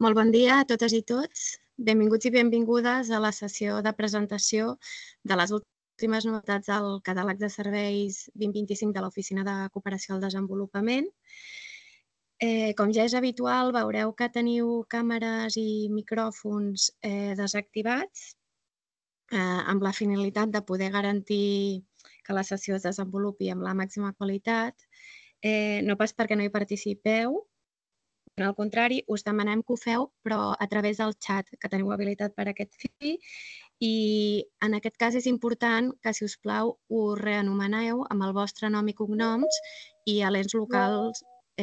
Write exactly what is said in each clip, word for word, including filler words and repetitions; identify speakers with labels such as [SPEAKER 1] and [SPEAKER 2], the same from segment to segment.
[SPEAKER 1] Molt bon dia a totes i tots. Benvinguts i benvingudes a la sessió de presentació de les últimes novetats del catàleg de serveis vint vint-i-cinc de l'Oficina de Cooperació al Desenvolupament. Com ja és habitual, veureu que teniu càmeres i micròfons desactivats amb la finalitat de poder garantir que la sessió es desenvolupi amb la màxima qualitat, no pas perquè no hi participeu. Al contrari, us demanem que ho feu, però a través del xat que teniu habilitat per aquest fi. I en aquest cas és important que, si us plau, us reanomeneu amb el vostre nom i cognoms i a l'ens local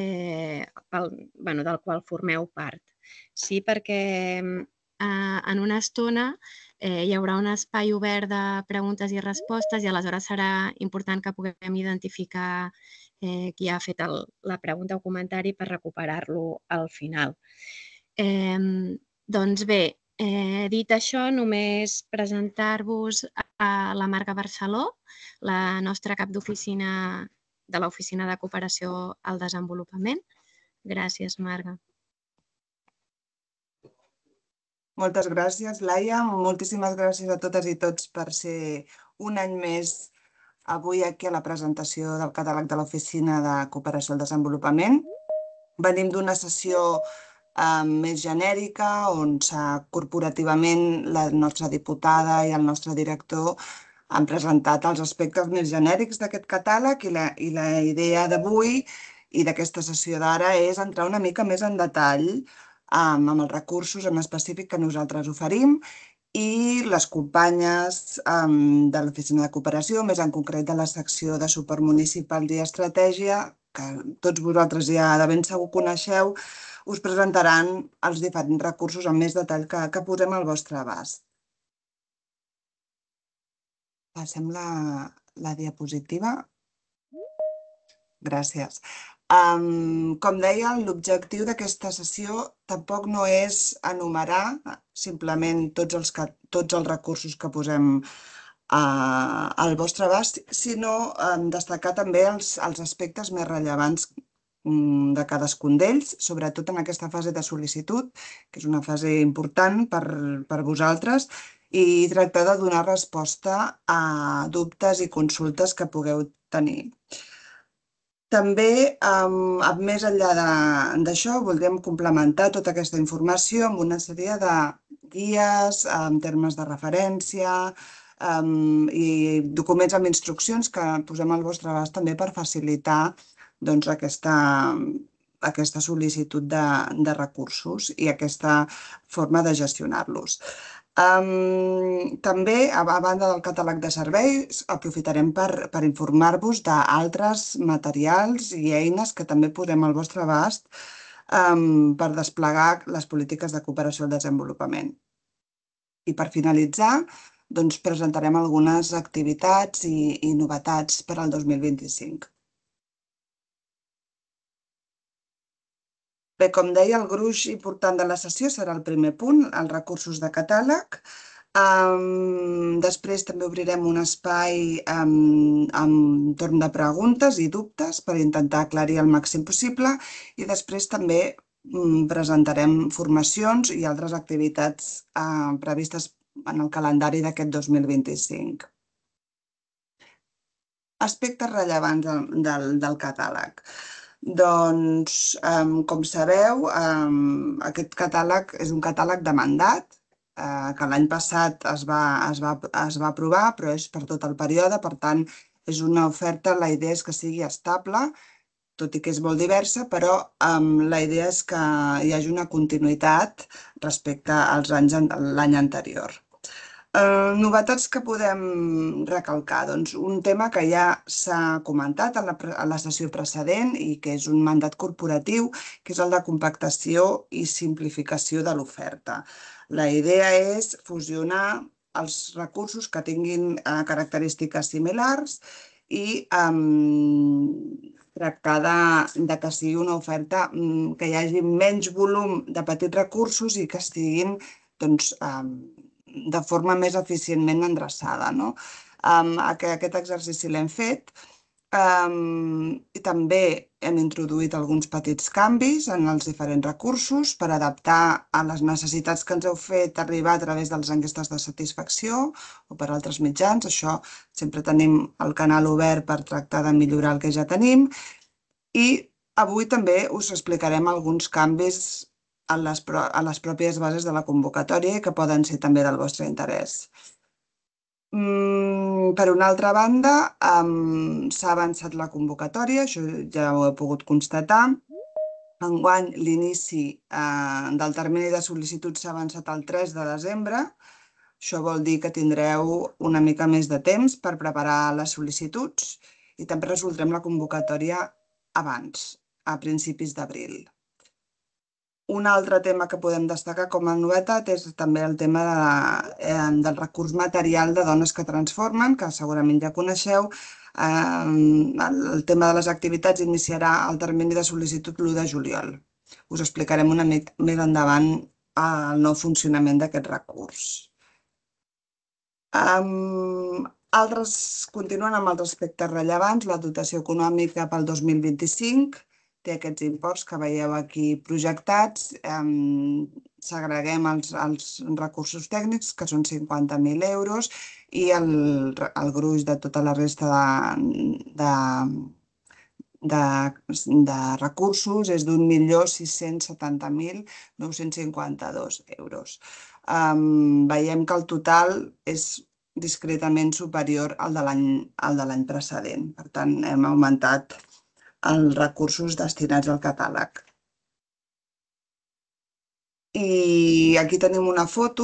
[SPEAKER 1] del qual formeu part. Sí, perquè en una estona hi haurà un espai obert de preguntes i respostes i aleshores serà important que puguem identificar qui ha fet la pregunta o comentari per recuperar-lo al final. Doncs bé, dit això, només presentar-vos a la Marga Barceló, la nostra cap d'oficina de l'Oficina de Cooperació al Desenvolupament. Gràcies, Marga.
[SPEAKER 2] Moltes gràcies, Laia. Moltíssimes gràcies a totes i tots per ser un any més avui aquí a la presentació del catàleg de l'Oficina de Cooperació al Desenvolupament. Venim d'una sessió més genèrica on corporativament la nostra diputada i el nostre director han presentat els aspectes més genèrics d'aquest catàleg i la idea d'avui i d'aquesta sessió d'ara és entrar una mica més en detall amb els recursos en específic que nosaltres oferim i les companyes de l'Oficina de Cooperació, més en concret de la secció de suport municipal i estratègia, que tots vosaltres ja de ben segur coneixeu, us presentaran els diferents recursos amb més detall que posem al vostre abast. Passem la diapositiva. Gràcies. Com deia, l'objectiu d'aquesta sessió tampoc no és enumerar simplement tots els recursos que posem al vostre abast, sinó destacar també els aspectes més rellevants de cadascun d'ells, sobretot en aquesta fase de sol·licitud, que és una fase important per vosaltres, i tractar de donar resposta a dubtes i consultes que pugueu tenir. També, més enllà d'això, voldríem complementar tota aquesta informació amb una sèrie de guies, en termes de referència i documents amb instruccions que posem al vostre abast també per facilitar aquesta sol·licitud de recursos i aquesta forma de gestionar-los. També, a banda del catàleg de serveis, aprofitarem per informar-vos d'altres materials i eines que també posem al vostre abast per desplegar les polítiques de cooperació al desenvolupament. I per finalitzar, presentarem algunes activitats i novetats per al dos mil vint-i-cinc. Bé, com deia, el gruix important de la sessió serà el primer punt, els recursos de catàleg. Després també obrirem un espai entorn de preguntes i dubtes per intentar aclarir el màxim possible i després també presentarem formacions i altres activitats previstes en el calendari d'aquest dos mil vint-i-cinc. Aspectes rellevants del catàleg. Doncs, com sabeu, aquest catàleg és un catàleg de mandat que l'any passat es va aprovar, però és per tot el període, per tant, és una oferta, la idea és que sigui estable, tot i que és molt diversa, però la idea és que hi hagi una continuïtat respecte als anys de l'any anterior. Novetats que podem recalcar, doncs un tema que ja s'ha comentat a la sessió precedent i que és un mandat corporatiu, que és el de compactació i simplificació de l'oferta. La idea és fusionar els recursos que tinguin característiques similars i tractar que sigui una oferta que hi hagi menys volum de petits recursos i que estiguin de forma més eficientment endreçada. Aquest exercici l'hem fet i també hem introduït alguns petits canvis en els diferents recursos per adaptar a les necessitats que ens heu fet arribar a través de les enquestes de satisfacció o per altres mitjans. Això sempre tenim el canal obert per tractar de millorar el que ja tenim. I avui també us explicarem alguns canvis a les, a les pròpies bases de la convocatòria que poden ser també del vostre interès. Mm, per una altra banda, um, s'ha avançat la convocatòria, això ja ho he pogut constatar. Enguany, l'inici eh, del termini de sol·licituds s'ha avançat al tres de desembre. Això vol dir que tindreu una mica més de temps per preparar les sol·licituds i també resoldrem la convocatòria abans, a principis d'abril. Un altre tema que podem destacar com a novetat és també el tema de la, eh, del recurs material de Dones que Transformen, que segurament ja coneixeu. Eh, el, el tema de les activitats iniciarà el termini de sol·licitud l'u de juliol. Us explicarem una mica més endavant el nou funcionament d'aquest recurs. Um, altres, continuant amb els aspectes rellevants, la dotació econòmica pel dos mil vint-i-cinc té aquests imports que veieu aquí projectats. Um, Segreguem els, els recursos tècnics, que són cinquanta mil euros, i el, el gruix de tota la resta de, de, de, de recursos és d'un milió sis-cents setanta mil nou-cents cinquanta-dos euros. Um, veiem que el total és discretament superior al de l'any precedent. Per tant, hem augmentat els recursos destinats al catàleg. I aquí tenim una foto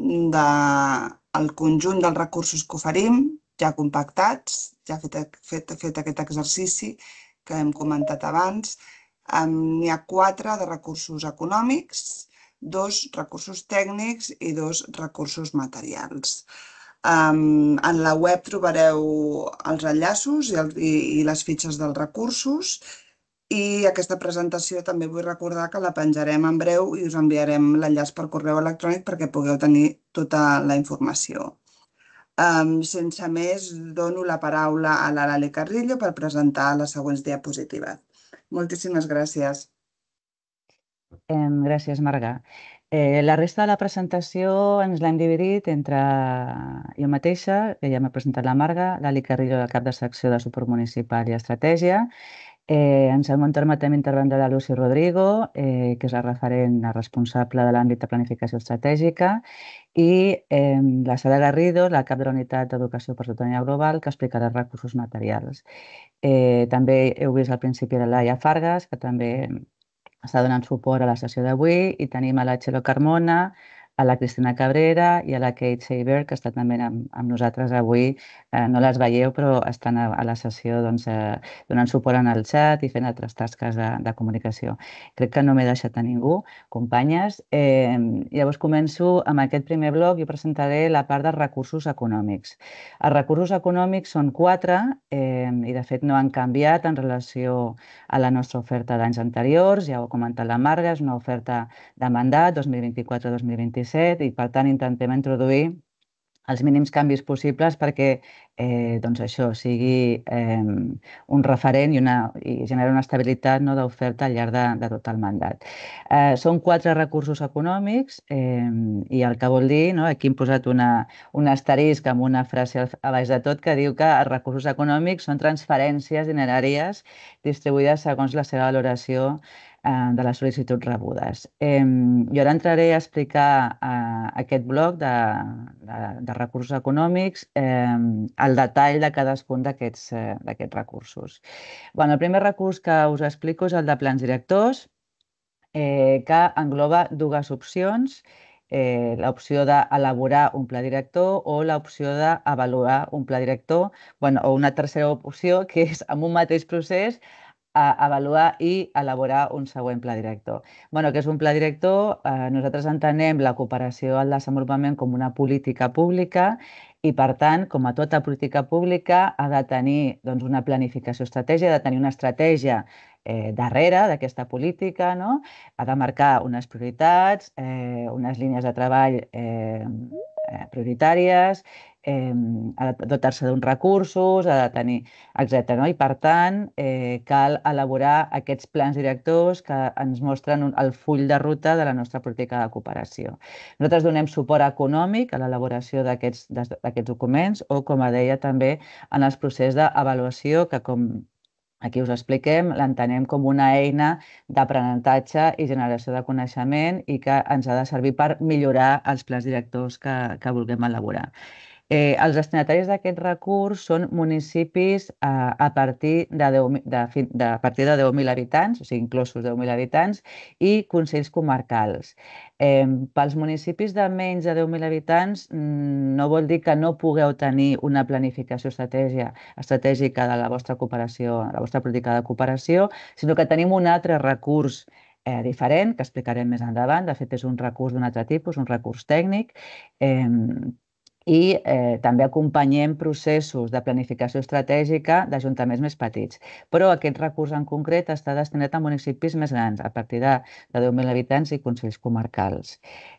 [SPEAKER 2] del conjunt dels recursos que oferim, ja compactats, ja fet, fet, fet aquest exercici que hem comentat abans. N'hi ha quatre de recursos econòmics, dos recursos tècnics i dos recursos materials. Um, en la web trobareu els enllaços i, el, i, i les fitxes dels recursos, i aquesta presentació també vull recordar que la penjarem en breu i us enviarem l'enllaç per correu electrònic perquè pugueu tenir tota la informació. Um, sense més, dono la paraula a l'Arale Carrillo per presentar les següents diapositives. Moltíssimes gràcies.
[SPEAKER 3] Eh, gràcies, Marga. Eh, la resta de la presentació ens l'hem dividit entre jo mateixa, que ja m'ha presentat la Marga, l'Ali Carrillo, el cap de secció de suport municipal i estratègia. Eh, en segon terme també intervendrà la Lucy Rodrigo, eh, que és la referent, la responsable de l'àmbit de planificació estratègica, i eh, la Sara Garrido, la cap de la unitat d'educació per ciutadania global, que explicarà els recursos materials. Eh, també heu vist al principi la Laia Fargas, que també està donant suport a la sessió d'avui, i tenim a la Txelo Carmona, a la Cristina Cabrera i a la Kate Saber, que està també amb, amb nosaltres avui. Eh, no les veieu, però estan a, a la sessió doncs, eh, donant suport en el xat i fent altres tasques de, de comunicació. Crec que no m'he deixat a ningú, companyes. Eh, llavors començo amb aquest primer bloc i presentaré la part dels recursos econòmics. Els recursos econòmics són quatre eh, i de fet no han canviat en relació a la nostra oferta d'anys anteriors. Ja ho ha comentat la Marga, és una oferta de mandat dos mil vint-i-quatre dos mil vint-i-set i per tant intentem introduir els mínims canvis possibles perquè eh, doncs això sigui eh, un referent i, una, i generar una estabilitat no, d'oferta al llarg de, de tot el mandat. Eh, són quatre recursos econòmics eh, i el que vol dir, no, aquí hem posat una, un asterisc amb una frase a baix de tot que diu que els recursos econòmics són transferències dineràries distribuïdes segons la seva valoració de les sol·licituds rebudes. Eh, jo ara entraré a explicar eh, aquest bloc de, de, de recursos econòmics, eh, el detall de cadascun d'aquests eh, recursos. Bueno, el primer recurs que us explico és el de plans directors, eh, que engloba dues opcions, eh, l'opció d'elaborar un pla director o l'opció d'avaluar un pla director, bueno, o una tercera opció que és amb un mateix procés a avaluar i elaborar un següent pla director. Bueno, què és un pla director? Eh, nosaltres entenem la cooperació al desenvolupament com una política pública i, per tant, com a tota política pública, ha de tenir doncs, una planificació estratègica, ha de tenir una estratègia eh, darrere d'aquesta política, no? Ha de marcar unes prioritats, eh, unes línies de treball eh, prioritàries, ha de dotar-se d'uns recursos, ha de tenir, etcètera. I, per tant, cal elaborar aquests plans directors que ens mostren el full de ruta de la nostra política de cooperació. Nosaltres donem suport econòmic a l'elaboració d'aquests documents o, com deia, també en els processos d'avaluació que, com aquí us expliquem, l'entenem com una eina d'aprenentatge i generació de coneixement i que ens ha de servir per millorar els plans directors que vulguem elaborar. Els destinataris d'aquest recurs són municipis a partir de deu mil habitants, o sigui, inclosos deu mil habitants, i consells comarcals. Pels municipis de menys de deu mil habitants no vol dir que no pugueu tenir una planificació estratègica de la vostra cooperació, la vostra política de cooperació, sinó que tenim un altre recurs diferent, que explicarem més endavant. De fet, és un recurs d'un altre tipus, un recurs tècnic, i també acompanyem processos de planificació estratègica d'ajuntaments més petits. Però aquest recurs en concret està destinat a municipis més grans, a partir de deu mil habitants i consells comarcals.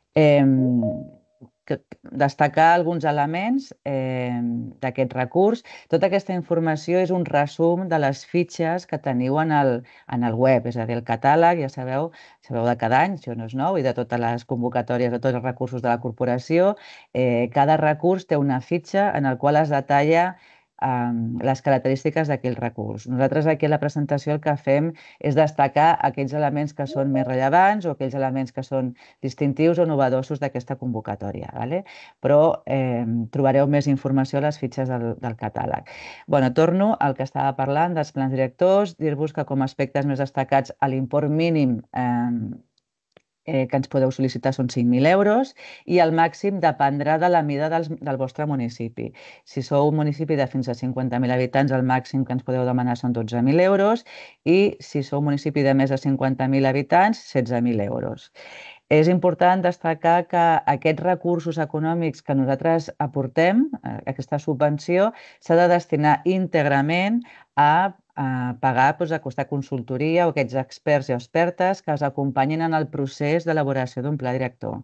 [SPEAKER 3] Destacar alguns elements d'aquest recurs. Tota aquesta informació és un resum de les fitxes que teniu en el web, és a dir, el catàleg, ja sabeu, sabeu de cada any, això no és nou, i de totes les convocatòries, de tots els recursos de la corporació. Cada recurs té una fitxa en la qual es detalla les característiques d'aquell recurs. Nosaltres aquí a la presentació el que fem és destacar aquells elements que són més rellevants o aquells elements que són distintius o novedosos d'aquesta convocatòria. Però trobareu més informació a les fitxes del catàleg. Torno al que estava parlant dels plans directors, dir-vos que com a aspectes més destacats l'import mínim que ens podeu sol·licitar són cinc mil euros i el màxim dependrà de la mida del vostre municipi. Si sou un municipi de fins a cinquanta mil habitants, el màxim que ens podeu demanar són dotze mil euros i si sou un municipi de més de cinquanta mil habitants, setze mil euros. És important destacar que aquests recursos econòmics que nosaltres aportem, aquesta subvenció, s'ha de destinar íntegrament a pagar aquesta consultoria o aquests experts i expertes que us acompanyin en el procés d'elaboració d'un pla director.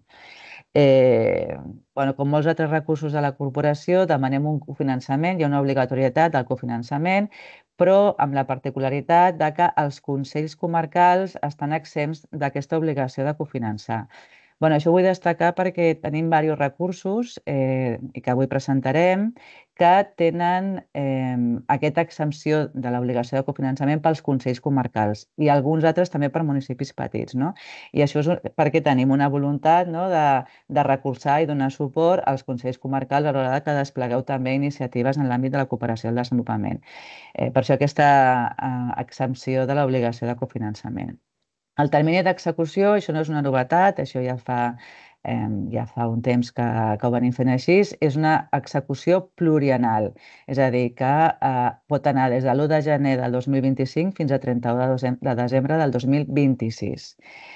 [SPEAKER 3] Com molts altres recursos de la corporació, demanem un cofinançament, hi ha una obligatorietat del cofinançament, però amb la particularitat que els consells comarcals estan exempts d'aquesta obligació de cofinançar. Això ho vull destacar perquè tenim diversos recursos i que avui presentarem que tenen aquesta exempció de l'obligació de cofinançament pels consells comarcals i alguns altres també per municipis petits. I això és perquè tenim una voluntat de recolzar i donar suport als consells comarcals a l'hora que desplegueu també iniciatives en l'àmbit de la cooperació al desenvolupament. Per això aquesta exempció de l'obligació de cofinançament. El termini d'execució, això no és una novetat, això ja fa un temps que ho venim fent així, és una execució plurianual, és a dir, que pot anar des de l'u de gener del dos mil vint-i-cinc fins a trenta-u de desembre del dos mil vint-i-sis.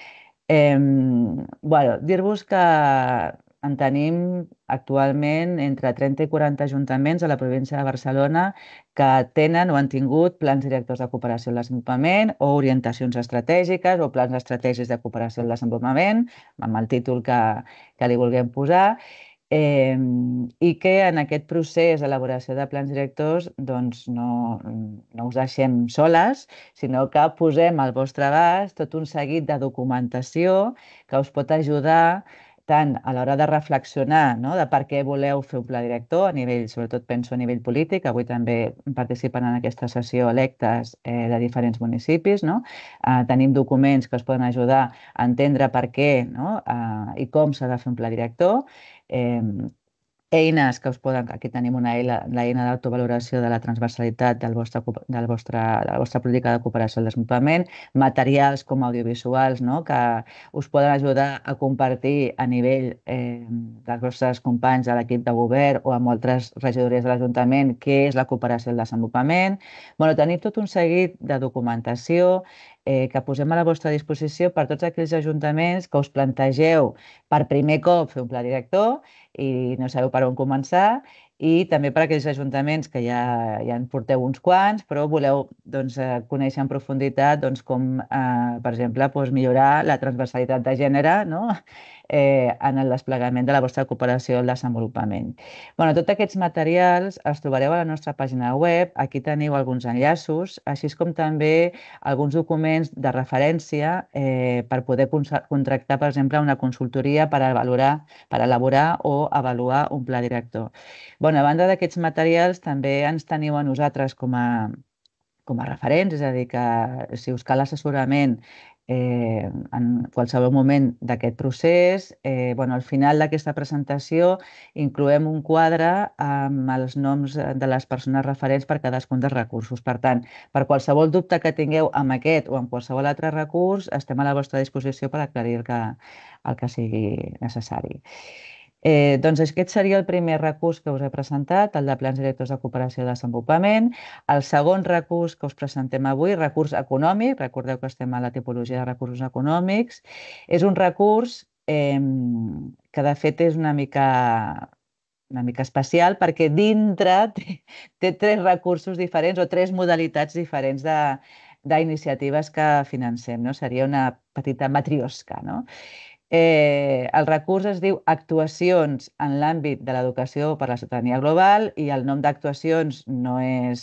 [SPEAKER 3] Dir-vos que en tenim actualment entre trenta i quaranta ajuntaments a la província de Barcelona que tenen o han tingut plans directors de cooperació al desenvolupament o orientacions estratègiques o plans estratègics de cooperació al desenvolupament, amb el títol que li vulguem posar, i que en aquest procés d'elaboració de plans directors no us deixem soles, sinó que posem al vostre abast tot un seguit de documentació que us pot ajudar tant a l'hora de reflexionar de per què voleu fer un pla director, sobretot penso a nivell polític, avui també participen en aquesta sessió electes de diferents municipis, tenim documents que us poden ajudar a entendre per què i com s'ha de fer un pla director, eines que us poden, aquí tenim l'eina d'autovaloració de la transversalitat de la vostra política de cooperació al desenvolupament, materials com audiovisuals que us poden ajudar a compartir a nivell dels vostres companys de l'equip de govern o amb altres regidories de l'Ajuntament què és la cooperació al desenvolupament. Tenim tot un seguit de documentació que posem a la vostra disposició per tots aquells ajuntaments que us plantegeu per primer cop fer un pla director i no sabeu per on començar, i també per aquells ajuntaments que ja en porteu uns quants, però voleu conèixer en profunditat com, per exemple, millorar la transversalitat de gènere en el desplegament de la vostra cooperació al desenvolupament. Bueno, tots aquests materials els trobareu a la nostra pàgina web. Aquí teniu alguns enllaços, així com també alguns documents de referència per poder contractar, per exemple, una consultoria per valorar, per elaborar o avaluar un pla director. A banda d'aquests materials, també ens teniu a nosaltres com a com a referents, és a dir, que si us cal assessorament en qualsevol moment d'aquest procés, al final d'aquesta presentació incloem un quadre amb els noms de les persones referents per cadascun dels recursos. Per tant, per qualsevol dubte que tingueu amb aquest o amb qualsevol altre recurs, estem a la vostra disposició per aclarir el que sigui necessari. Doncs aquest seria el primer recurs que us he presentat, el de plans directors de cooperació i desenvolupament. El segon recurs que us presentem avui, recurs econòmic, recordeu que estem a la tipologia de recursos econòmics, és un recurs que de fet és una mica una mica especial perquè dintre té tres recursos diferents o tres modalitats diferents d'iniciatives que financem. Seria una petita matriosca, no? El recurs es diu Actuacions en l'àmbit de l'educació per a la ciutadania global i el nom d'actuacions no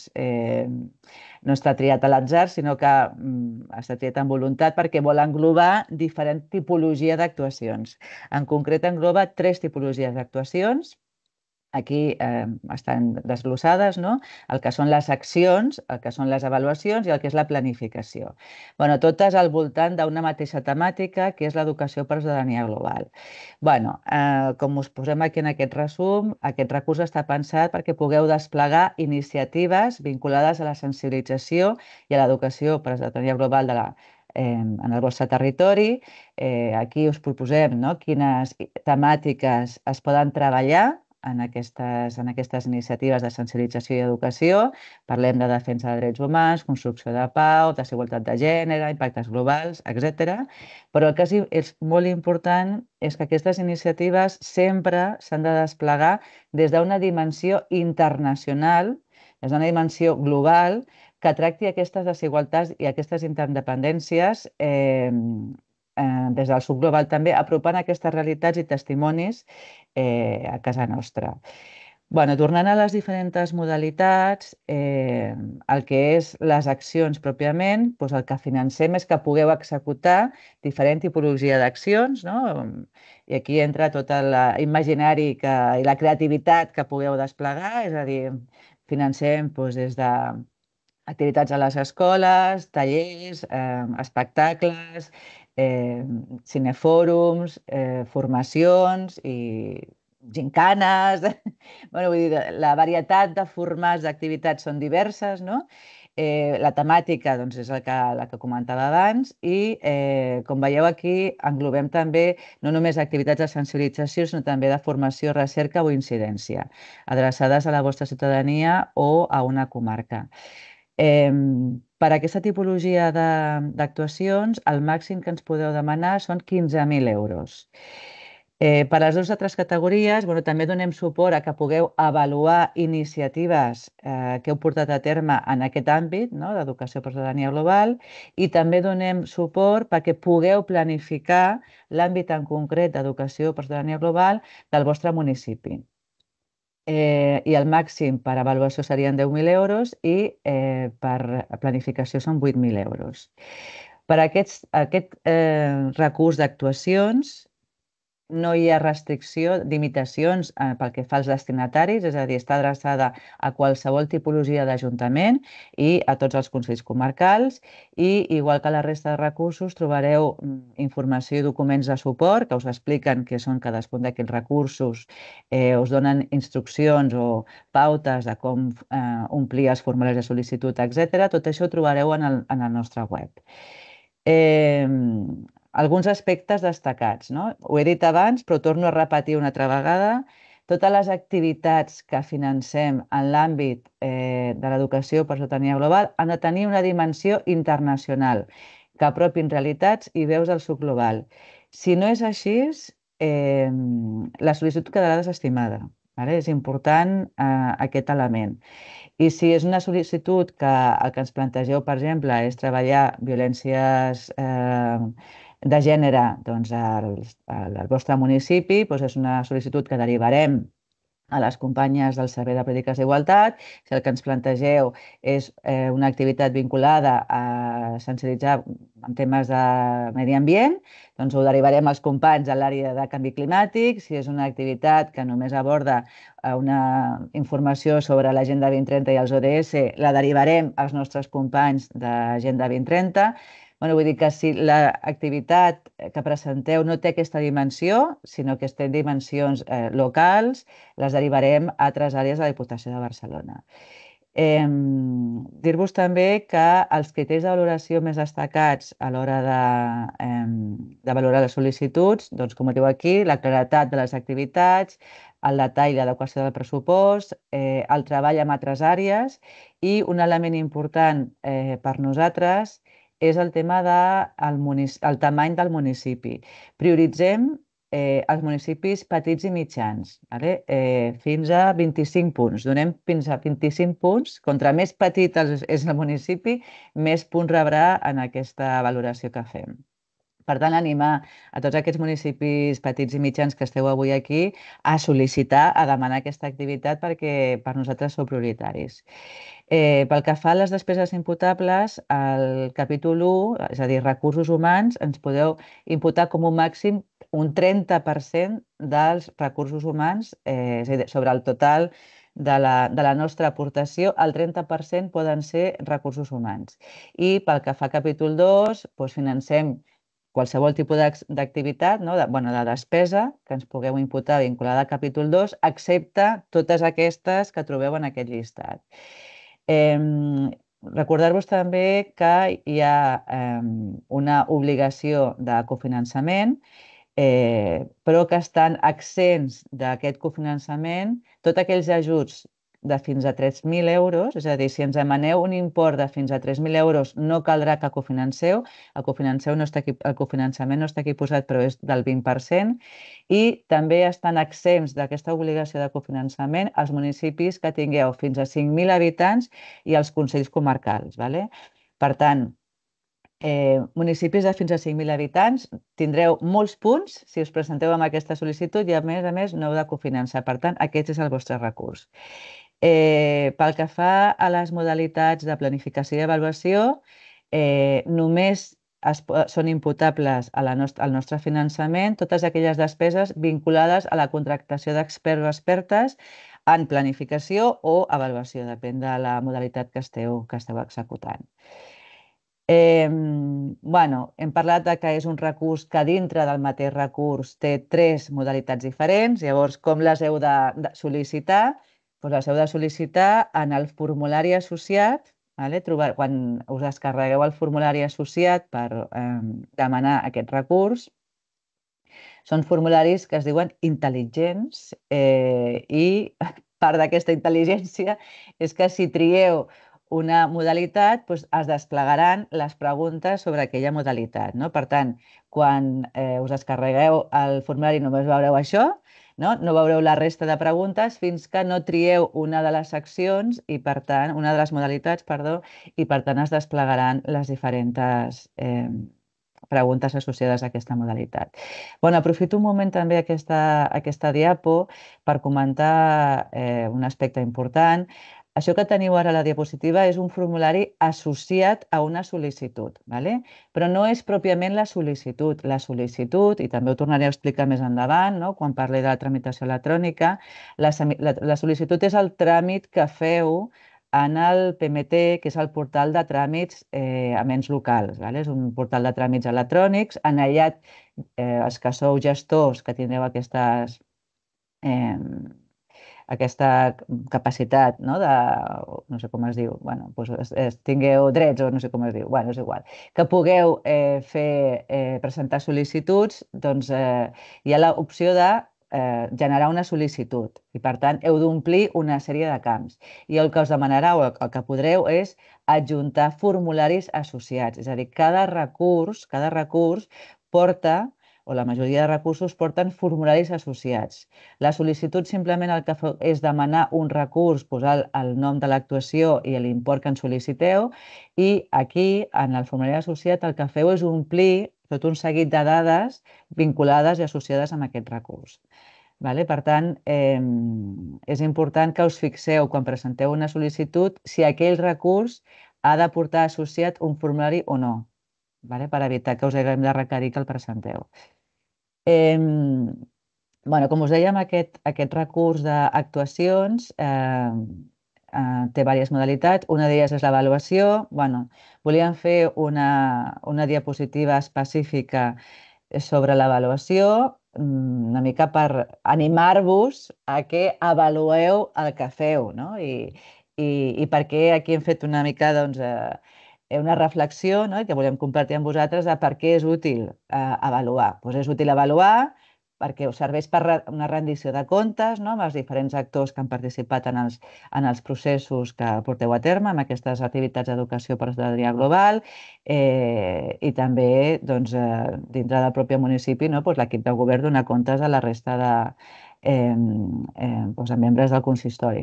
[SPEAKER 3] està triat a l'atzar, sinó que està triat amb voluntat perquè vol englobar diferent tipologia d'actuacions. En concret, engloba tres tipologies d'actuacions. Aquí estan desglossades, el que són les accions, el que són les avaluacions i el que és la planificació. Totes al voltant d'una mateixa temàtica, que és l'educació per a la ciutadania global. Com us posem aquí en aquest resum, aquest recurs està pensat perquè pugueu desplegar iniciatives vinculades a la sensibilització i a l'educació per a la ciutadania global en el vostre territori. Aquí us proposem quines temàtiques es poden treballar en aquestes iniciatives de sensibilització i educació. Parlem de defensa de drets humans, construcció de pau, desigualtat de gènere, impactes globals, etcètera. Però el que és molt important és que aquestes iniciatives sempre s'han de desplegar des d'una dimensió internacional, des d'una dimensió global, que tracti aquestes desigualtats i aquestes interdependències des del sud global també, apropant aquestes realitats i testimonis a casa nostra. Tornant a les diferents modalitats, el que és les accions pròpiament, el que financem és que pugueu executar diferent tipologia d'accions, i aquí entra tot l'imaginari i la creativitat que pugueu desplegar, és a dir, financem des de activitats a les escoles, tallers, espectacles, cinefòrums, formacions i gincanes. La varietat de formats d'activitats són diverses. La temàtica és la que comentava abans i, com veieu aquí, englobem també no només activitats de sensibilització, sinó també de formació, recerca o incidència, adreçades a la vostra ciutadania o a una comarca. Per aquesta tipologia d'actuacions, el màxim que ens podeu demanar són quinze mil euros. Per a les dues altres categories, també donem suport a que pugueu avaluar iniciatives que heu portat a terme en aquest àmbit d'educació per a la ciutadania global i també donem suport perquè pugueu planificar l'àmbit en concret d'educació per a la ciutadania global del vostre municipi. I el màxim per avaluació serien deu mil euros i per planificació són vuit mil euros. Per a aquest recurs d'actuacions no hi ha restricció, limitacions pel que fa als destinataris, és a dir, està adreçada a qualsevol tipologia d'ajuntament i a tots els consells comarcals i, igual que la resta de recursos, trobareu informació i documents de suport que us expliquen què són cadascun d'aquests recursos, us donen instruccions o pautes de com omplir els formularis de sol·licitud, etcètera. Tot això ho trobareu en el nostre web. Alguns aspectes destacats. Ho he dit abans, però torno a repetir una altra vegada. Totes les activitats que financem en l'àmbit de l'educació per a la ciutadania global han de tenir una dimensió internacional, que apropin realitats i veus del sud global. Si no és així, la sol·licitud quedarà desestimada. És important aquest element. I si és una sol·licitud que el que ens plantegeu, per exemple, és treballar violències de gènere doncs, al, al vostre municipi, doncs és una sol·licitud que derivarem a les companyes del Servei de Polítiques d'Igualtat. Si el que ens plantegeu és eh, una activitat vinculada a sensibilitzar en temes de medi ambient, doncs ho derivarem als companys de l'àrea de canvi climàtic. Si és una activitat que només aborda eh, una informació sobre l'Agenda vint trenta i els O D S, la derivarem als nostres companys d'Agenda vint trenta. Bueno, vull dir que si l'activitat que presenteu no té aquesta dimensió, sinó que té dimensions eh, locals, les derivarem a altres àrees de la Diputació de Barcelona. Eh, Dir-vos també que els criteris de valoració més destacats a l'hora de, eh, de valorar les sol·licituds, doncs, com ho diu aquí, la claredat de les activitats, el detall i l'adequació del pressupost, eh, el treball amb altres àrees i un element important eh, per nosaltres és el tema del el tamany del municipi. Prioritzem eh, els municipis petits i mitjans, vale? eh, fins a vint-i-cinc punts. Donem fins a vint-i-cinc punts. Contra més petit és el municipi, més punts rebrà en aquesta valoració que fem. Per tant, animar a tots aquests municipis petits i mitjans que esteu avui aquí a sol·licitar, a demanar aquesta activitat perquè per nosaltres sou prioritaris. Eh, pel que fa a les despeses imputables, al capítol u, és a dir, recursos humans, ens podeu imputar com un màxim un trenta per cent dels recursos humans, eh, és a dir, sobre el total de la, de la nostra aportació, el trenta per cent poden ser recursos humans. I pel que fa al capítol dos, doncs financem qualsevol tipus d'activitat, no? de, bueno, de despesa que ens pugueu imputar vinculada al capítol dos, excepte totes aquestes que trobeu en aquest llistat. Eh, Recordar-vos també que hi ha eh, una obligació de cofinançament, eh, però que estan exempts d'aquest cofinançament tots aquells ajuts de fins a tres mil euros, és a dir, si ens demaneu un import de fins a tres mil euros no caldrà que cofinanceu, el, cofinanceu no està aquí, el cofinançament no està aquí posat però és del vint per cent, i també estan exempts d'aquesta obligació de cofinançament els municipis que tingueu fins a cinc mil habitants i els consells comarcals. Vale? Per tant, Eh, municipis de fins a cinc mil habitants, tindreu molts punts si us presenteu amb aquesta sol·licitud i a més a més no heu de cofinançar. Per tant, aquest és el vostre recurs. Eh, pel que fa a les modalitats de planificació i avaluació, eh, només es, són imputables a la nostra, al nostre finançament totes aquelles despeses vinculades a la contractació d'experts o expertes en planificació o avaluació, depèn de la modalitat que esteu, que esteu executant. Eh, bueno, hem parlat de que és un recurs que dintre del mateix recurs té tres modalitats diferents. Llavors, com les heu de, de sol·licitar? Doncs les heu de sol·licitar en el formulari associat. Vale? Trobar, quan us descarregueu el formulari associat per eh, demanar aquest recurs, són formularis que es diuen intel·ligents eh, i part d'aquesta intel·ligència és que si trieu una modalitat, doncs es desplegaran les preguntes sobre aquella modalitat. No? Per tant, quan eh, us descarregueu el formulari només veureu això, no? no veureu la resta de preguntes fins que no trieu una de les seccions i, per tant, una de les modalitats, perdó, i per tant es desplegaran les diferents eh, preguntes associades a aquesta modalitat. Bueno, aprofito un moment també aquesta, aquesta diapo per comentar eh, un aspecte important. Això que teniu ara a la diapositiva és un formulari associat a una sol·licitud, ¿vale? Però no és pròpiament la sol·licitud. La sol·licitud, i també ho tornaré a explicar més endavant, no? Quan parli de la tramitació electrònica, la, la, la sol·licitud és el tràmit que feu en el P M T, que és el portal de tràmits eh, amb ens locals. ¿vale? És un portal de tràmits electrònics. En allà, eh, els que sou gestors, que tindreu aquestes... Eh, aquesta capacitat, no, de, no sé com es diu, bueno, doncs tingueu drets o no sé com es diu, bueno, és igual, que pugueu eh, fer, eh, presentar sol·licituds, doncs eh, hi ha l'opció de eh, generar una sol·licitud i, per tant, heu d'omplir una sèrie de camps. I el que us demanarà o el que podreu és adjuntar formularis associats, és a dir, cada recurs, cada recurs porta o la majoria de recursos porten formularis associats. La sol·licitud simplement el que fa és demanar un recurs, posar el nom de l'actuació i l'import que ens sol·liciteu i aquí, en el formulari associat, el que feu és omplir tot un seguit de dades vinculades i associades amb aquest recurs. Per tant, és important que us fixeu quan presenteu una sol·licitud si aquell recurs ha de portar associat un formulari o no, per evitar que us haguem de requerir que el presenteu. Com us dèiem, aquest recurs d'actuacions té diverses modalitats. Una d'elles és l'avaluació. Volíem fer una diapositiva específica sobre l'avaluació, una mica per animar-vos a que avalueu el que feu, i perquè aquí hem fet una mica una reflexió que volem compartir amb vosaltres de per què és útil avaluar. És útil avaluar perquè us serveix per una rendició de comptes amb els diferents actors que han participat en els processos que porteu a terme, amb aquestes activitats d'educació per a la ciutadania global, i també dintre del propi municipi l'equip de govern dona comptes a la resta de membres del consistori.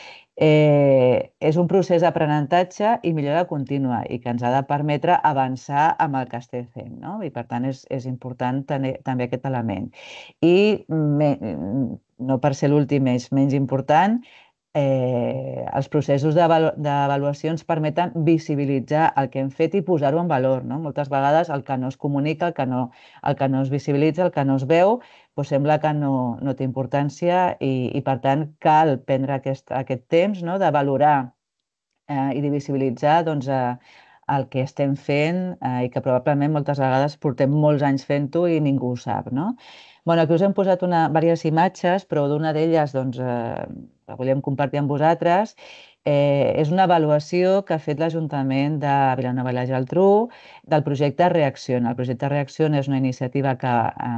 [SPEAKER 3] És un procés d'aprenentatge i millora contínua i que ens ha de permetre avançar amb el que estem fent, i per tant és important també aquest element. I no per ser l'últim és menys important, els processos d'avaluació ens permeten visibilitzar el que hem fet i posar-ho en valor. Moltes vegades el que no es comunica, el que no es visibilitza, el que no es veu, sembla que no té importància i per tant cal prendre aquest temps de valorar i de visibilitzar el que estem fent i que probablement moltes vegades portem molts anys fent-ho i ningú ho sap. Aquí us hem posat diverses imatges, però una d'elles la volíem compartir amb vosaltres. És una avaluació que ha fet l'Ajuntament de Vilanova i la Geltrú del projecte Reacciona. El projecte Reacciona és una iniciativa que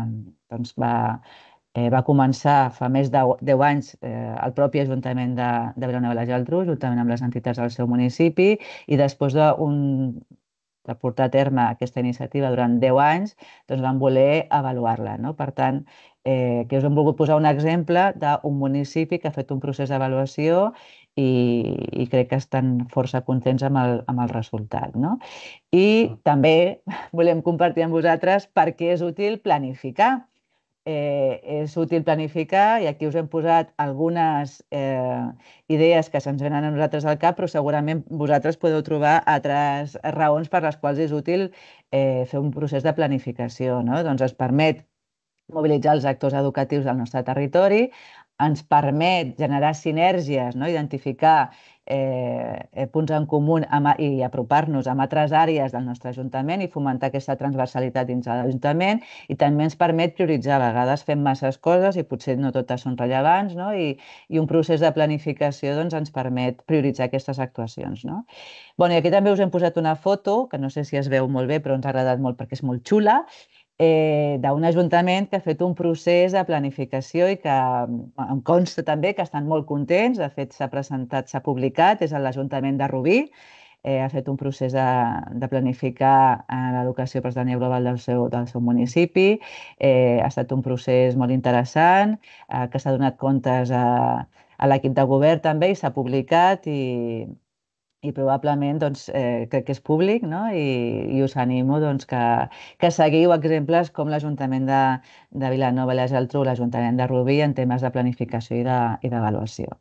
[SPEAKER 3] va començar fa més de deu anys el propi Ajuntament de Vilanova i la Geltrú, juntament amb les entitats del seu municipi, i després de portar a terme aquesta iniciativa durant deu anys, van voler avaluar-la. Per tant, us hem volgut posar un exemple d'un municipi que ha fet un procés d'avaluació i crec que estan força contents amb el resultat. I també volem compartir amb vosaltres per què és útil planificar. És útil planificar i aquí us hem posat algunes idees que se'ns venen a nosaltres al cap, però segurament vosaltres podeu trobar altres raons per les quals és útil fer un procés de planificació. Ens permet mobilitzar els actors educatius del nostre territori, ens permet generar sinergies, identificar punts en comú i apropar-nos amb altres àrees del nostre Ajuntament i fomentar aquesta transversalitat dins de l'Ajuntament, i també ens permet prioritzar. A vegades fem masses coses i potser no totes són rellevants, i un procés de planificació ens permet prioritzar aquestes actuacions. Aquí també us hem posat una foto, que no sé si es veu molt bé, però ens ha agradat molt perquè és molt xula, d'un ajuntament que ha fet un procés de planificació i que em consta també que estan molt contents. De fet, s'ha presentat, s'ha publicat, és l'Ajuntament de Rubí. Ha fet un procés de planificar l'educació per a la ciutadania global del seu municipi. Ha estat un procés molt interessant, que s'ha donat comptes a l'equip de govern també i s'ha publicat i i probablement crec que és públic i us animo que seguiu exemples com l'Ajuntament de Vilanova i la Geltrú, l'Ajuntament de Rubí en temes de planificació i d'avaluació.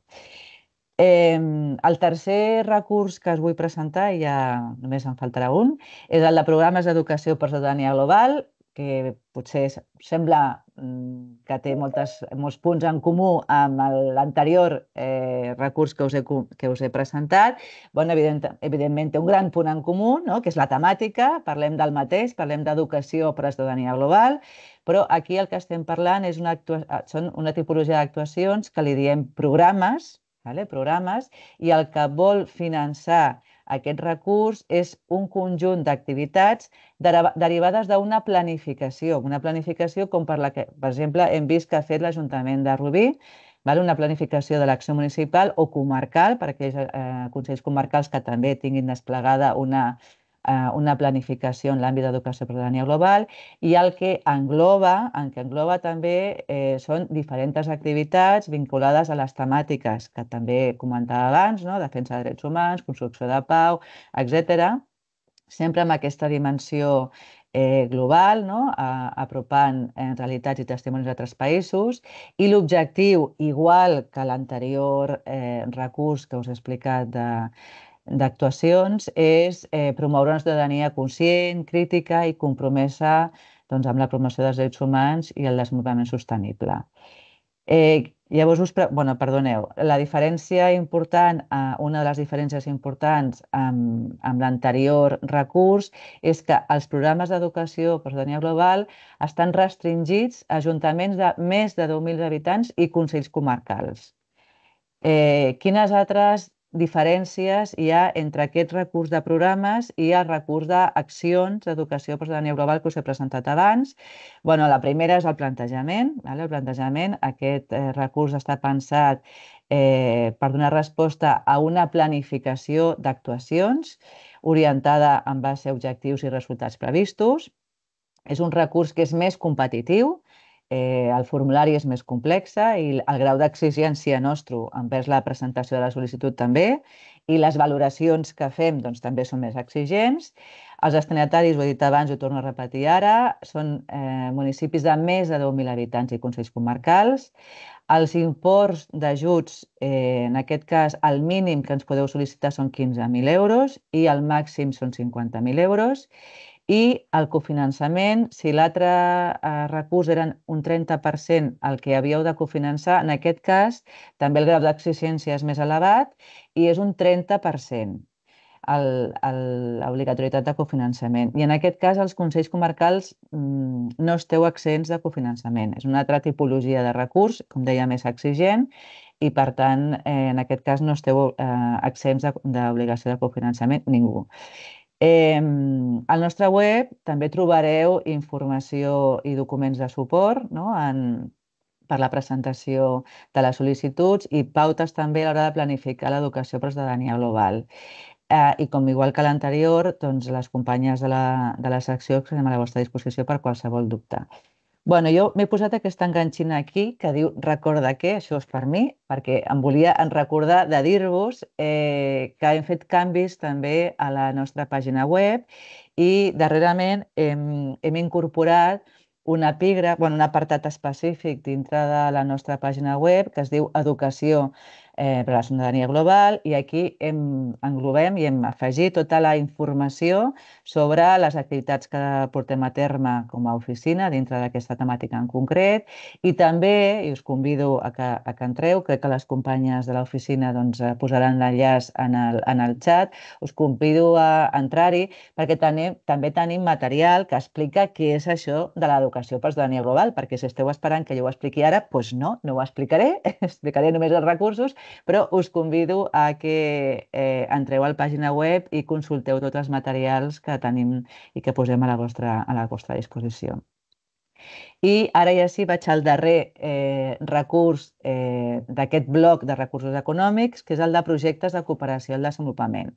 [SPEAKER 3] El tercer recurs que us vull presentar, i ja només en faltarà un, és el de programes d'educació per a la ciutadania global, que potser sembla que té molts punts en comú amb l'anterior recurs que us he presentat. Evidentment té un gran punt en comú, que és la temàtica, parlem del mateix, parlem d'educació per a la ciutadania global, però aquí el que estem parlant són una tipologia d'actuacions que li diem programes, i el que vol finançar aquest recurs és un conjunt d'activitats derivades d'una planificació, una planificació com per exemple hem vist que ha fet l'Ajuntament de Rubí, una planificació de l'acció municipal o comarcal, per aquells consells comarcals que també tinguin desplegada una una planificació en l'àmbit d'educació per a la ciutadania global, i el que engloba, el que engloba també són diferents activitats vinculades a les temàtiques que també comentava abans, defensa de drets humans, construcció de pau, etcètera, sempre amb aquesta dimensió global, apropant realitats i testimonis d'altres països, i l'objectiu, igual que l'anterior recurs que us he explicat d'actuacions, és promoure una ciutadania conscient, crítica i compromesa amb la promoció dels drets humans i el desenvolupament sostenible. Llavors, us, bueno, perdoneu, la diferència important, una de les diferències importants amb, amb l'anterior recurs és que els programes d'educació per ciutadania global estan restringits a ajuntaments de més de deu mil habitants i consells comarcals. Eh, quines altres diferències hi ha entre aquest recurs de programes i el recurs d'accions d'educació per ciutadania global que us he presentat abans? Bueno, la primera és el plantejament. El plantejament, aquest recurs està pensat per donar resposta a una planificació d'actuacions orientada en base a objectius i resultats previstos. És un recurs que és més competitiu, el formulari és més complex i el grau d'exigència nostre envers la presentació de la sol·licitud també, i les valoracions que fem també són més exigents. Els destinataris, ho he dit abans, ho torno a repetir ara, són municipis de més de deu mil habitants i consells comarcals. Els imports d'ajuts, en aquest cas, el mínim que ens podeu sol·licitar són quinze mil euros i el màxim són cinquanta mil euros. I el cofinançament, si l'altre recurs era un trenta per cent el que havíeu de cofinançar, en aquest cas també el grau d'exigència és més elevat i és un trenta per cent l'obligatorietat de cofinançament. I en aquest cas els consells comarcals no esteu exents de cofinançament. És una altra tipologia de recurs, com deia, més exigent i per tant en aquest cas no esteu exents d'obligació de cofinançament ningú. Al nostre web també trobareu informació i documents de suport per la presentació de les sol·licituds i pautes també a l'hora de planificar l'educació per ciutadania global. I com igual que l'anterior, les companyes de la secció estem a la vostra disposició per qualsevol dubte. Bueno, jo m'he posat aquesta enganxina aquí que diu recorda que, això és per mi, perquè em volia recordar de dir-vos que hem fet canvis també a la nostra pàgina web i darrerament hem incorporat un epígraf, un apartat específic dintre de la nostra pàgina web que es diu Educació per a la ciutadania global i aquí englobem i hem afegit tota la informació sobre les activitats que portem a terme com a oficina dintre d'aquesta temàtica en concret i també, i us convido a que entreu, crec que les companyes de l'oficina posaran l'enllaç en el xat, us convido a entrar-hi perquè també tenim material que explica què és això de l'educació per a la ciutadania global, perquè si esteu esperant que jo ho expliqui ara, doncs no, no ho explicaré, explicaré només els recursos, però us convido a que entreu a la pàgina web i consulteu tots els materials que tenim i que posem a la vostra disposició. I ara ja sí, vaig al darrer recurs d'aquest bloc de recursos econòmics, que és el de projectes de cooperació al desenvolupament.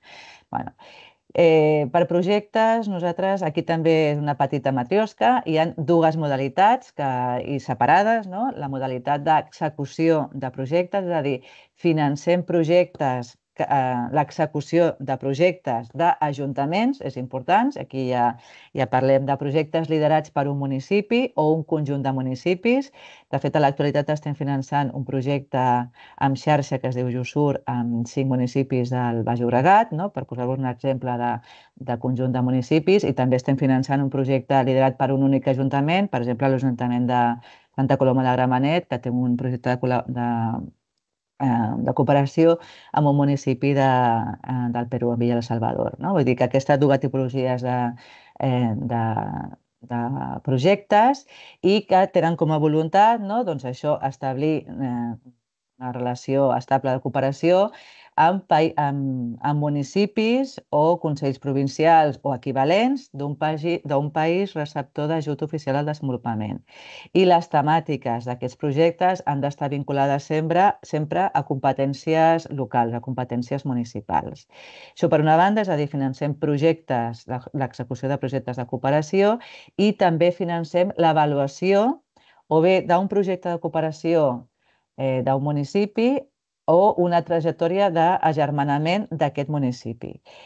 [SPEAKER 3] Per projectes, nosaltres, aquí també és una petita matriosca, hi ha dues modalitats i separades, la modalitat d'execució de projectes, és a dir, financem projectes, l'execució de projectes d'ajuntaments, és important, aquí ja parlem de projectes liderats per un municipi o un conjunt de municipis. De fet, a l'actualitat estem finançant un projecte en xarxa que es diu Jusur amb cinc municipis del Baix Llobregat, per posar-vos un exemple de conjunt de municipis, i també estem finançant un projecte liderat per un únic ajuntament, per exemple, l'Ajuntament de Santa Coloma de Gramenet, que té un projecte de de cooperació amb un municipi del Perú, en Villa de Salvador. Vull dir que aquestes dues tipologies de projectes i que tenen com a voluntat establir una relació estable de cooperació amb municipis o consells provincials o equivalents d'un país receptor d'ajut oficial al desenvolupament. I les temàtiques d'aquests projectes han d'estar vinculades sempre a competències locals, a competències municipals. Això, per una banda, és a dir, financem projectes, l'execució de projectes de cooperació i també financem l'avaluació o bé d'un projecte de cooperació d'un municipi o una trajectòria d'agermanament d'aquest municipi.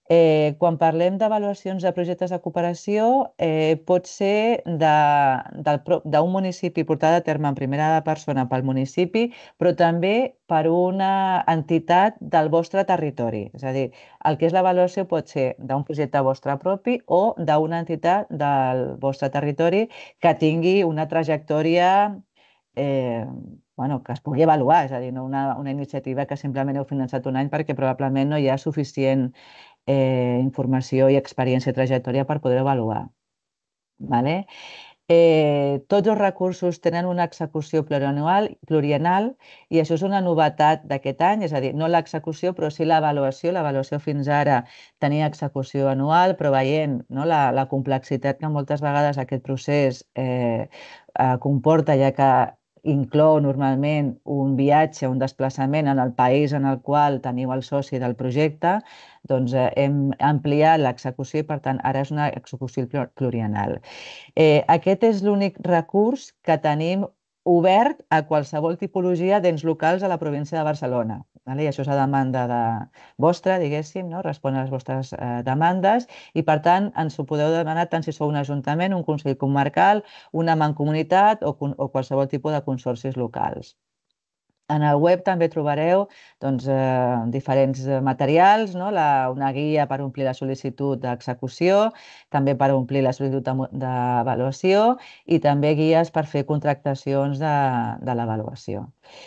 [SPEAKER 3] Eh, quan parlem d'avaluacions de projectes de cooperació, eh, pot ser de- del pro- d'un municipi portada a terme en primera persona pel municipi, però també per una entitat del vostre territori. És a dir, el que és l'avaluació pot ser d'un projecte vostre propi o d'una entitat del vostre territori que tingui una trajectòria eh, bueno, que es pugui avaluar, és a dir, no una, una iniciativa que simplement heu finançat un any perquè probablement no hi ha suficient eh, informació i experiència i trajectòria per poder avaluar. Vale? Eh, tots els recursos tenen una execució plurianual, pluriennal i això és una novetat d'aquest any, és a dir, no l'execució però sí l'avaluació. L'avaluació fins ara tenia execució anual, però veient no, la, la complexitat que moltes vegades aquest procés eh, eh, comporta, ja que inclou normalment un viatge, un desplaçament en el país en el qual teniu el soci del projecte, doncs eh, hem ampliat l'execució i per tant ara és una execució pluriennal. Eh, aquest és l'únic recurs que tenim obert a qualsevol tipologia d'ens locals a la província de Barcelona. Vale? I això és a demanda de vostra, diguéssim, no? Respon a les vostres eh, demandes i, per tant, ens ho podeu demanar tant si sou un ajuntament, un consell comarcal, una mancomunitat o, o qualsevol tipus de consorcis locals. En el web també trobareu doncs, eh, diferents materials, no? la, una guia per omplir la sol·licitud d'execució, també per omplir la sol·licitud d'avaluació i també guies per fer contractacions de, de l'avaluació.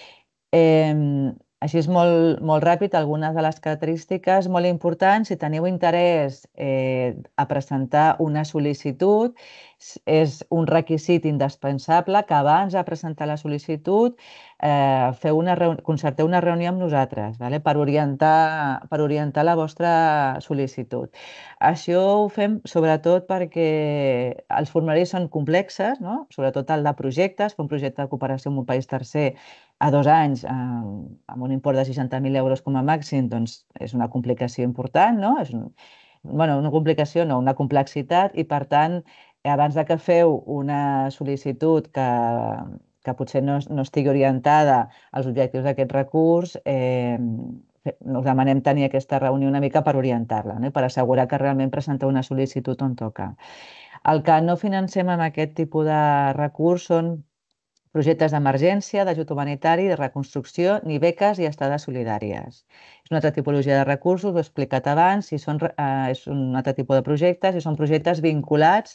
[SPEAKER 3] Eh, així és molt, molt ràpid, algunes de les característiques molt importants. Si teniu interès eh, a presentar una sol·licitud, és un requisit indispensable que abans de presentar la sol·licitud eh, feu una concerteu una reunió amb nosaltres, vale? per, orientar, per orientar la vostra sol·licitud. Això ho fem sobretot perquè els formularis són complexes, no? Sobretot el de projectes, fer un projecte de cooperació en un país tercer a dos anys eh, amb un import de seixanta mil euros com a màxim, doncs és una complicació important, no? És un, bueno, una complicació, no, una complexitat i, per tant, abans de que feu una sol·licitud que, que potser no, no estigui orientada als objectius d'aquest recurs, eh, us demanem tenir aquesta reunió una mica per orientar-la, no? Per assegurar que realment presenteu una sol·licitud on toca. El que no financem amb aquest tipus de recurs són projectes d'emergència, d'ajut humanitari, de reconstrucció, ni beques i estades solidàries. És una altra tipologia de recursos, ho he explicat abans, si són, eh, és un altre tipus de projectes i són projectes vinculats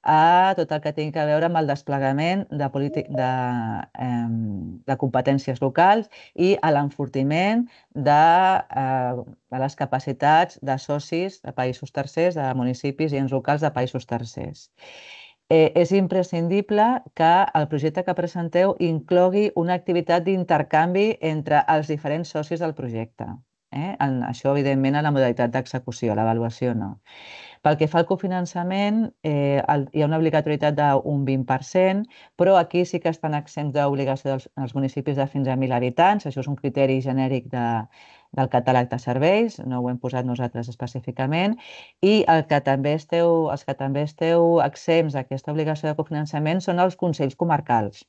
[SPEAKER 3] a tot el que tingui a veure amb el desplegament de, de, eh, de competències locals i a l'enfortiment de, eh, de les capacitats de socis de països tercers, de municipis i ens locals de països tercers. Eh, és imprescindible que el projecte que presenteu inclogui una activitat d'intercanvi entre els diferents socis del projecte. Eh? En, això, evidentment, a la modalitat d'execució, l'avaluació no. Pel que fa al cofinançament, eh, el, hi ha una obligatorietat d'un vint per cent, però aquí sí que estan exempts d'obligació dels, dels municipis de fins a mil habitants. Això és un criteri genèric de, del catàleg de serveis, no ho hem posat nosaltres específicament, i el que també esteu, els que també esteu exempts d'aquesta obligació de cofinançament són els consells comarcals.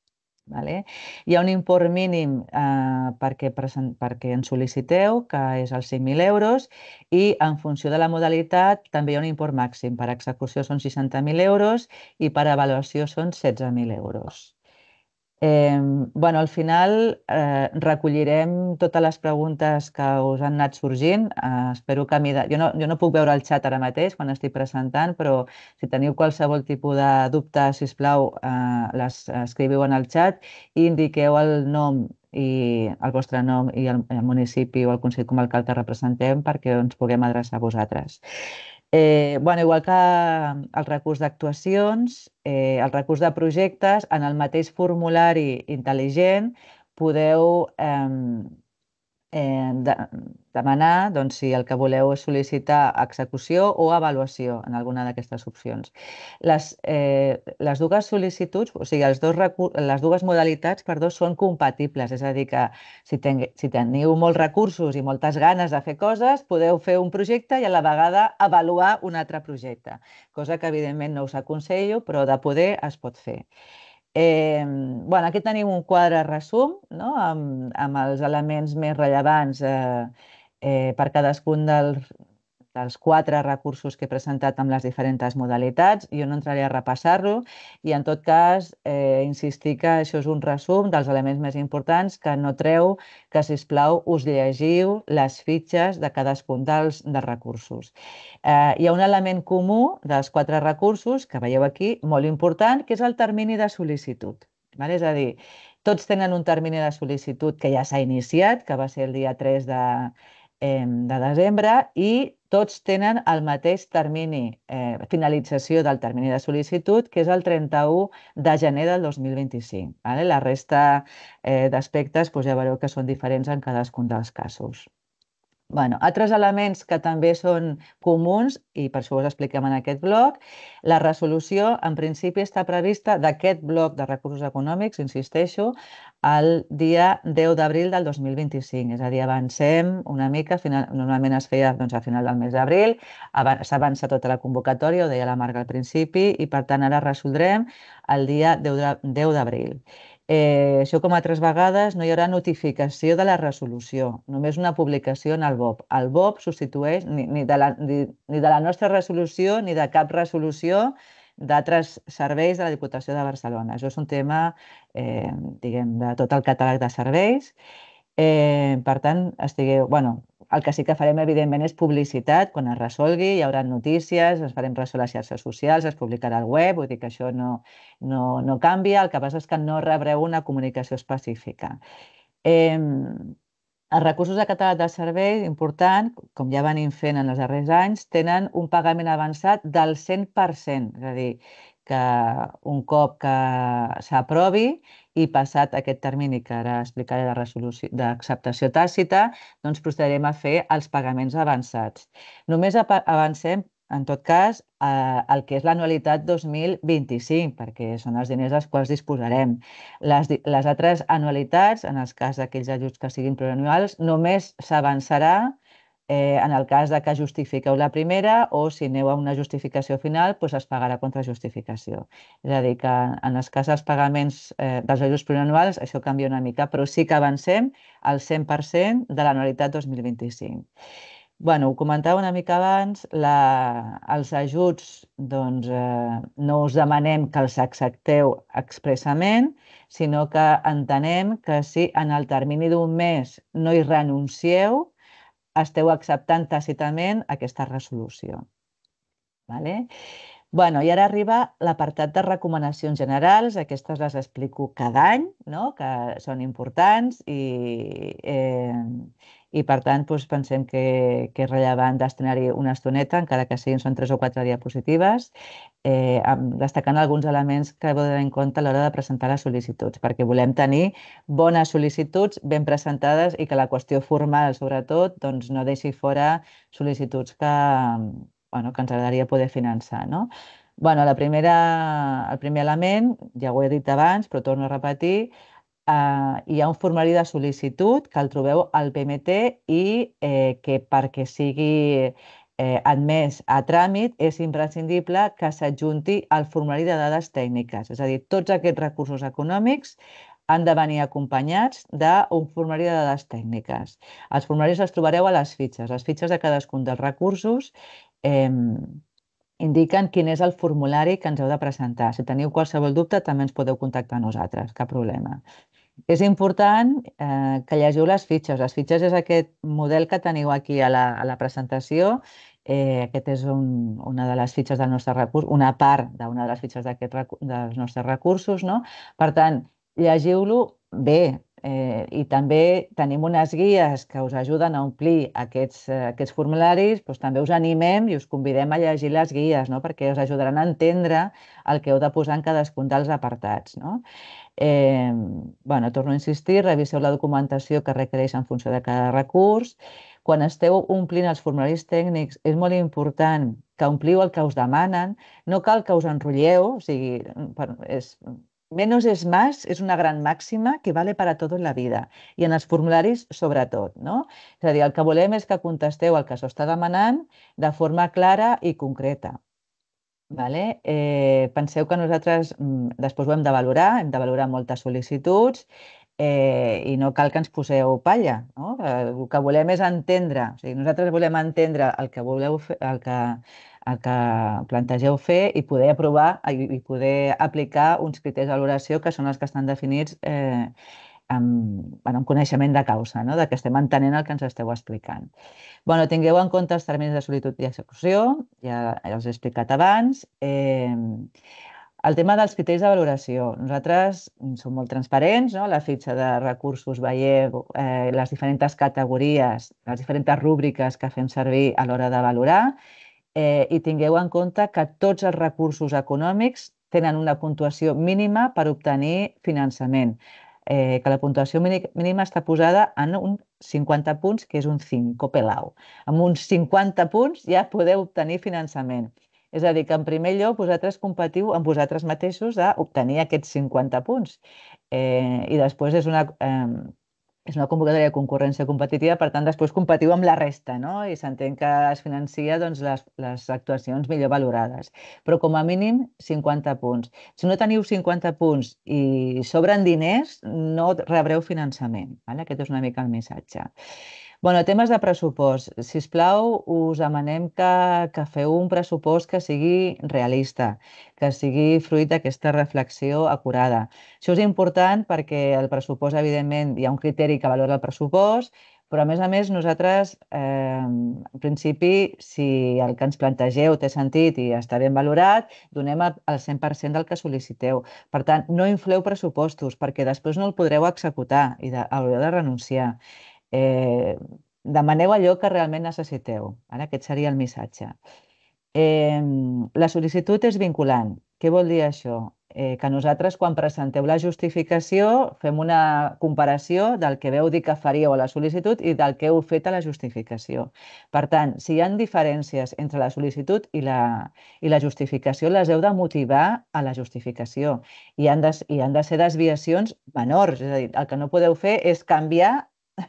[SPEAKER 3] Vale? Hi ha un import mínim eh, perquè, perquè ens sol·liciteu, que és els cinc mil euros, i en funció de la modalitat també hi ha un import màxim. Per execució són seixanta mil euros i per avaluació són setze mil euros. Eh, bueno, al final eh, recollirem totes les preguntes que us han anat sorgint. Eh, espero que... Jo no, jo no puc veure el xat ara mateix quan estic presentant, però si teniu qualsevol tipus de dubte, sisplau, eh, les escriviu en el xat i indiqueu el nom i el vostre nom i el, el municipi o el Consell Comarcal que representem perquè ens puguem adreçar a vosaltres. Eh, bueno, igual que el recurs d'actuacions, eh, el recurs de projectes, en el mateix formulari intel·ligent podeu eh, eh, de, demanar doncs, si el que voleu és sol·licitar execució o avaluació en alguna d'aquestes opcions. Les, eh, les dues sol·licituds, o sigui, els dos les dues modalitats perdó, són compatibles, és a dir, que si, ten, si teniu molts recursos i moltes ganes de fer coses, podeu fer un projecte i a la vegada avaluar un altre projecte, cosa que evidentment no us aconsello, però de poder es pot fer. Eh, bueno, aquí tenim un quadre resum, no? amb, amb els elements més rellevants eh, eh, per cadascun dels, dels quatre recursos que he presentat amb les diferents modalitats. Jo no entraré a repassar-lo i, en tot cas, eh, insistir que això és un resum dels elements més importants, que no treu que, sisplau, us llegiu les fitxes de cadascun dels, dels recursos. Eh, hi ha un element comú dels quatre recursos, que veieu aquí, molt important, que és el termini de sol·licitud. Vale? És a dir, tots tenen un termini de sol·licitud que ja s'ha iniciat, que va ser el dia tres de, eh, de desembre, i tots tenen el mateix termini, eh, finalització del termini de sol·licitud, que és el trenta-u de gener del dos mil vint-i-cinc. Vale? La resta eh, d'aspectes doncs ja veureu que són diferents en cadascun dels casos. Bueno, altres elements que també són comuns, i per això us expliquem en aquest bloc, la resolució en principi està prevista d'aquest bloc de recursos econòmics, insisteixo, el dia deu d'abril del dos mil vint-i-cinc, és a dir, avancem una mica, final, normalment es feia doncs, a final del mes d'abril, s'avança tota la convocatòria, ho deia la Marga al principi, i per tant ara resoldrem el dia deu d'abril. Eh, això, com altres vegades, no hi haurà notificació de la resolució, només una publicació en el B O P. El B O P substitueix ni, ni, de la, ni, ni de la nostra resolució ni de cap resolució d'altres serveis de la Diputació de Barcelona. Això és un tema, eh, diguem, de tot el catàleg de serveis. Eh, per tant, estigueu... Bueno, el que sí que farem, evidentment, és publicitat. Quan es resolgui, hi haurà notícies, es farem ressò a les xarxes socials, es publicarà al web, vull dir que això no, no, no canvia. El que passa és que no rebreu una comunicació específica. Eh, els recursos de catàleg de servei, important, com ja venim fent en els darrers anys, tenen un pagament avançat del cent per cent, és a dir, que un cop que s'aprovi i passat aquest termini que ara explicaré de resolució d'acceptació tàcita, doncs procedirem a fer els pagaments avançats. Només avancem, en tot cas, el que és l'anualitat dos mil vint-i-cinc, perquè són els diners dels quals disposarem. Les, les altres anualitats, en el cas d'aquells ajuts que siguin plurianuals, només s'avançarà Eh, en el cas de que justifiqueu la primera, o si aneu a una justificació final, doncs es pagarà contra justificació. És a dir, que en el cas dels pagaments eh, dels ajuts plurianuals això canvia una mica, però sí que avancem al cent per cent de l'anualitat dos mil vint-i-cinc. Bueno, ho comentava una mica abans, la, els ajuts doncs, eh, no us demanem que els accepteu expressament, sinó que entenem que si en el termini d'un mes no hi renuncieu, esteu acceptant tàcitament aquesta resolució. Vale? Bueno, i ara arriba l'apartat de recomanacions generals. Aquestes les explico cada any, no? Que són importants i, eh, i per tant doncs, pensem que, que és rellevant destinar-hi una estoneta, encara que siguin són tres o quatre diapositives, eh, destacant alguns elements que heu de tenir en compte a l'hora de presentar les sol·licituds, perquè volem tenir bones sol·licituds ben presentades i que la qüestió formal, sobretot, doncs, no deixi fora sol·licituds que, bueno, que ens agradaria poder finançar. No? Bueno, la primera, el primer element, ja ho he dit abans, però torno a repetir, Uh, hi ha un formulari de sol·licitud que el trobeu al P M T i eh, que perquè sigui eh, admès a tràmit és imprescindible que s'adjunti al formulari de dades tècniques. És a dir, tots aquests recursos econòmics han de venir acompanyats d'un formulari de dades tècniques. Els formularis els trobareu a les fitxes. Les fitxes de cadascun dels recursos eh, indiquen quin és el formulari que ens heu de presentar. Si teniu qualsevol dubte, també ens podeu contactar a nosaltres, cap problema. És important eh, que llegiu les fitxes. Les fitxes és aquest model que teniu aquí a la, a la presentació. Eh, aquest és un, una de les fitxes del nostre recurs, una part d'una de les fitxes dels nostres recursos. No? Per tant, llegiu-lo bé. Eh, I també tenim unes guies que us ajuden a omplir aquests, eh, aquests formularis, doncs també us animem i us convidem a llegir les guies, no? Perquè us ajudaran a entendre el que heu de posar en cadascun dels apartats. No? Eh, bueno, torno a insistir, reviseu la documentació que requereix en funció de cada recurs. Quan esteu omplint els formularis tècnics, és molt important que ompliu el que us demanen. No cal que us enrotlleu, o sigui, és... Menos es más és una gran màxima que vale para todo en la vida i en els formularis sobretot. No? És a dir, el que volem és que contesteu el que s'està demanant de forma clara i concreta. Vale? Eh, penseu que nosaltres mm, després ho hem de valorar, hem de valorar moltes sol·licituds i no cal que ens poseu palla, no? El que volem és entendre, o sigui, nosaltres volem entendre el que voleu fer, el que, el que plantegeu fer i poder aprovar i poder aplicar uns criteris de valoració que són els que estan definits eh, amb, bueno, amb coneixement de causa, no? De que estem entenent el que ens esteu explicant. Bueno, tingueu en compte els terminis de solitud i execució, ja els he explicat abans. Eh, el tema dels criteris de valoració. Nosaltres som molt transparents, no? A la fitxa de recursos veieu eh, les diferents categories, les diferents rúbriques que fem servir a l'hora de valorar eh, i tingueu en compte que tots els recursos econòmics tenen una puntuació mínima per obtenir finançament. Eh, que la puntuació mínima està posada en un cinquanta punts, que és un cinco pelao. Amb uns cinquanta punts ja podeu obtenir finançament. És a dir, que en primer lloc vosaltres competiu amb vosaltres mateixos a obtenir aquests cinquanta punts. Eh, I després és una, eh, és una convocatòria de concurrència competitiva, per tant, després competiu amb la resta, no? I s'entén que es financia doncs, les, les actuacions millor valorades. Però com a mínim cinquanta punts. Si no teniu cinquanta punts i sobren diners, no rebreu finançament. Vale? Aquest és una mica el missatge. Bueno, temes de pressupost. Sisplau, us demanem que, que feu un pressupost que sigui realista, que sigui fruit d'aquesta reflexió acurada. Això és important perquè el pressupost, evidentment, hi ha un criteri que valora el pressupost, però a més a més nosaltres, eh, en principi, si el que ens plantegeu té sentit i està ben valorat, donem el cent per cent del que sol·liciteu. Per tant, no infleu pressupostos perquè després no el podreu executar i de, haureu de renunciar. Eh, demaneu allò que realment necessiteu. Ara, aquest seria el missatge. Eh, la sol·licitud és vinculant. Què vol dir això? Eh, que nosaltres, quan presenteu la justificació, fem una comparació del que veu dir que faríeu a la sol·licitud i del que heu fet a la justificació. Per tant, si hi ha diferències entre la sol·licitud i la, i la justificació, les heu de motivar a la justificació. I han de, i han de ser desviacions menors. És a dir, el que no podeu fer és canviar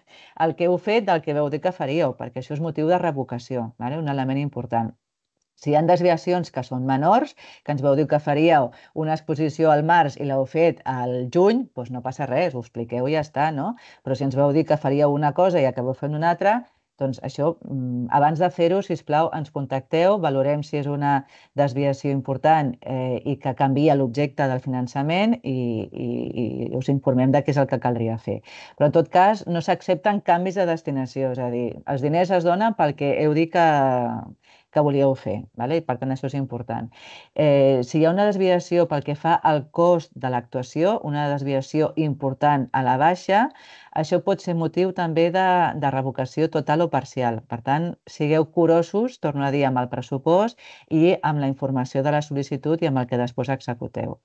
[SPEAKER 3] el que heu fet del que veu dir que faríeu, perquè això és motiu de revocació, vale? Un element important. Si hi ha desviacions que són menors, que ens veu dir que faríeu una exposició al març i l'heu fet al juny, doncs no passa res, ho expliqueu i ja està, no? Però si ens veu dir que faríeu una cosa i acabeu fent una altra, doncs això, abans de fer-ho, sisplau, ens contacteu, valorem si és una desviació important eh, i que canvia l'objecte del finançament i, i, i us informem de què és el que caldria fer. Però en tot cas, no s'accepten canvis de destinació, és a dir, els diners es donen pel que heu dit que, que volíeu fer, vale? I per tant això és important. Eh, si hi ha una desviació pel que fa al cost de l'actuació, una desviació important a la baixa, això pot ser motiu també de, de revocació total o parcial. Per tant, sigueu curosos, torno a dir, amb el pressupost i amb la informació de la sol·licitud i amb el que després executeu.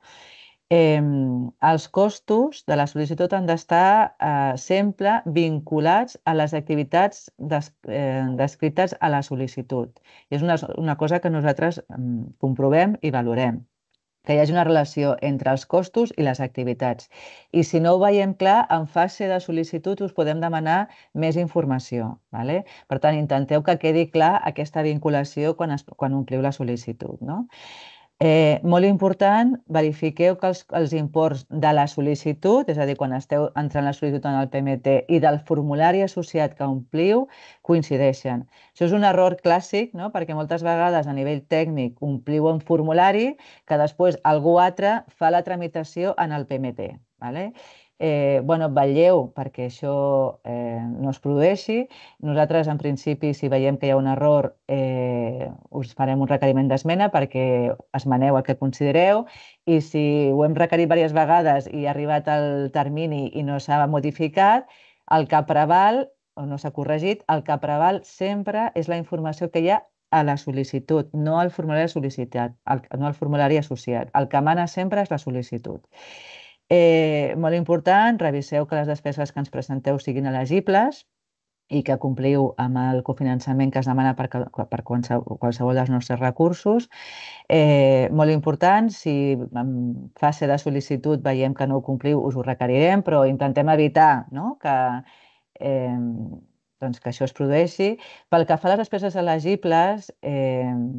[SPEAKER 3] Eh, els costos de la sol·licitud han d'estar eh, sempre vinculats a les activitats des, eh, descrites a la sol·licitud. I és una, una cosa que nosaltres eh, comprovem i valorem, que hi hagi una relació entre els costos i les activitats. I si no ho veiem clar, en fase de sol·licitud us podem demanar més informació. Vale? Per tant, intenteu que quedi clar aquesta vinculació quan, es, quan ompliu la sol·licitud, no? Eh, molt important, verifiqueu que els, els imports de la sol·licitud, és a dir, quan esteu entrant la sol·licitud en el P M T i del formulari associat que ompliu, coincideixen. Això és un error clàssic, no? Perquè moltes vegades a nivell tècnic ompliu un formulari que després algú altre fa la tramitació en el P M T. Vale? Eh, bueno, vetlleu perquè això eh, no es produeixi. Nosaltres, en principi, si veiem que hi ha un error, eh, us farem un requeriment d'esmena perquè esmeneu el que considereu, i si ho hem requerit diverses vegades i ha arribat el termini i no s'ha modificat, el que preval, o no s'ha corregit, el que preval sempre és la informació que hi ha a la sol·licitud, no al formulari sol·licitat, el, no al formulari associat. El que mana sempre és la sol·licitud. Eh, molt important, reviseu que les despeses que ens presenteu siguin elegibles i que compliu amb el cofinançament que es demana per, per qualsevol dels nostres recursos. Eh, molt important, si en fase de sol·licitud veiem que no ho compliu, us ho requerirem, però intentem evitar, no? que, eh, doncs que això es produeixi. Pel que fa a les despeses elegibles, eh,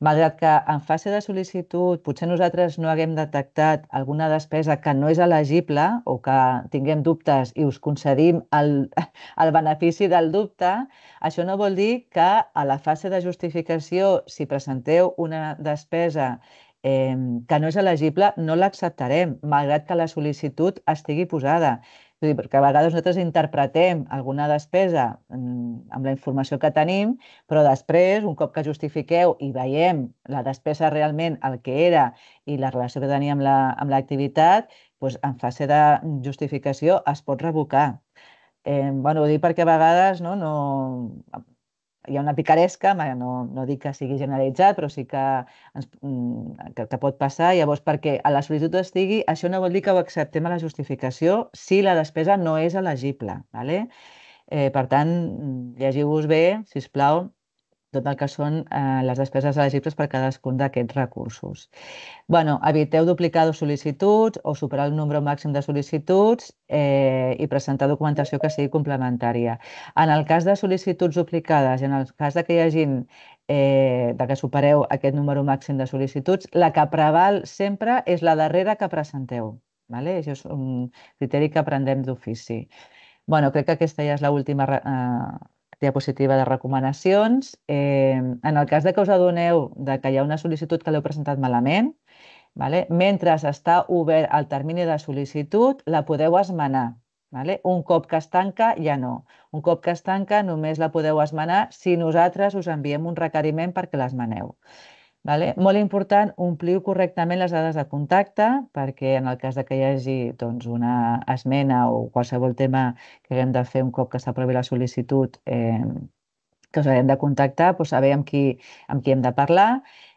[SPEAKER 3] malgrat que en fase de sol·licitud potser nosaltres no haguem detectat alguna despesa que no és elegible o que tinguem dubtes i us concedim el, el benefici del dubte, això no vol dir que a la fase de justificació, si presenteu una despesa eh, que no és elegible, no l'acceptarem, malgrat que la sol·licitud estigui posada. Vull dir, perquè a vegades nosaltres interpretem alguna despesa mm, amb la informació que tenim, però després, un cop que justifiqueu i veiem la despesa realment el que era i la relació que tenia amb la- amb l'activitat, doncs en fase de justificació es pot revocar. Eh, bueno, ho dic perquè a vegades no, no, hi ha una picaresca, no, no dic que sigui generalitzat, però sí que, ens, mm, que, que pot passar. Llavors, perquè a la sol·licitud estigui, això no vol dir que ho acceptem a la justificació si la despesa no és elegible. ¿Vale? Eh, per tant, llegiu-vos bé, si us plau, tot el que són eh, les despeses elegibles per cadascun d'aquests recursos. Bueno, eviteu duplicar sol·licituds o superar el número màxim de sol·licituds eh, i presentar documentació que sigui complementària. En el cas de sol·licituds duplicades i en el cas de que hi hagi eh, de que supereu aquest número màxim de sol·licituds, la que preval sempre és la darrera que presenteu. ¿Vale? Això és un criteri que aprendem d'ofici. Bueno, crec que aquesta ja és l'última eh, diapositiva de recomanacions. Eh, en el cas de que us adoneu de que hi ha una sol·licitud que l'heu presentat malament, vale? Mentre està obert el termini de sol·licitud, la podeu esmenar. Vale? Un cop que es tanca, ja no. Un cop que es tanca, només la podeu esmenar si nosaltres us enviem un requeriment perquè l'esmeneu. Vale? Molt important, ompliu correctament les dades de contacte perquè en el cas de que hi hagi doncs, una esmena o qualsevol tema que haguem de fer un cop que s'aprovi la sol·licitud eh, que us haguem de contactar, doncs saber amb qui, amb qui hem de parlar.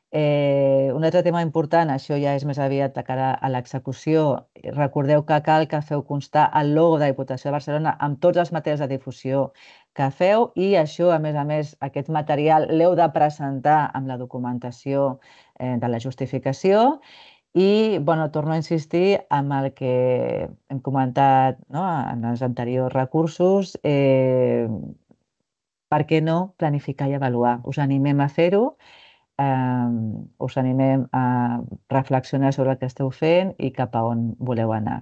[SPEAKER 3] Eh, un altre tema important, això ja és més aviat de cara a l'execució, recordeu que cal que feu constar el logo de la Diputació de Barcelona amb tots els materials de difusió que feu i això, a més a més, aquest material l'heu de presentar amb la documentació eh, de la justificació. I, bueno, torno a insistir en el que hem comentat no, en els anteriors recursos, eh, per què no planificar i avaluar? Us animem a fer-ho, eh, us animem a reflexionar sobre el que esteu fent i cap a on voleu anar.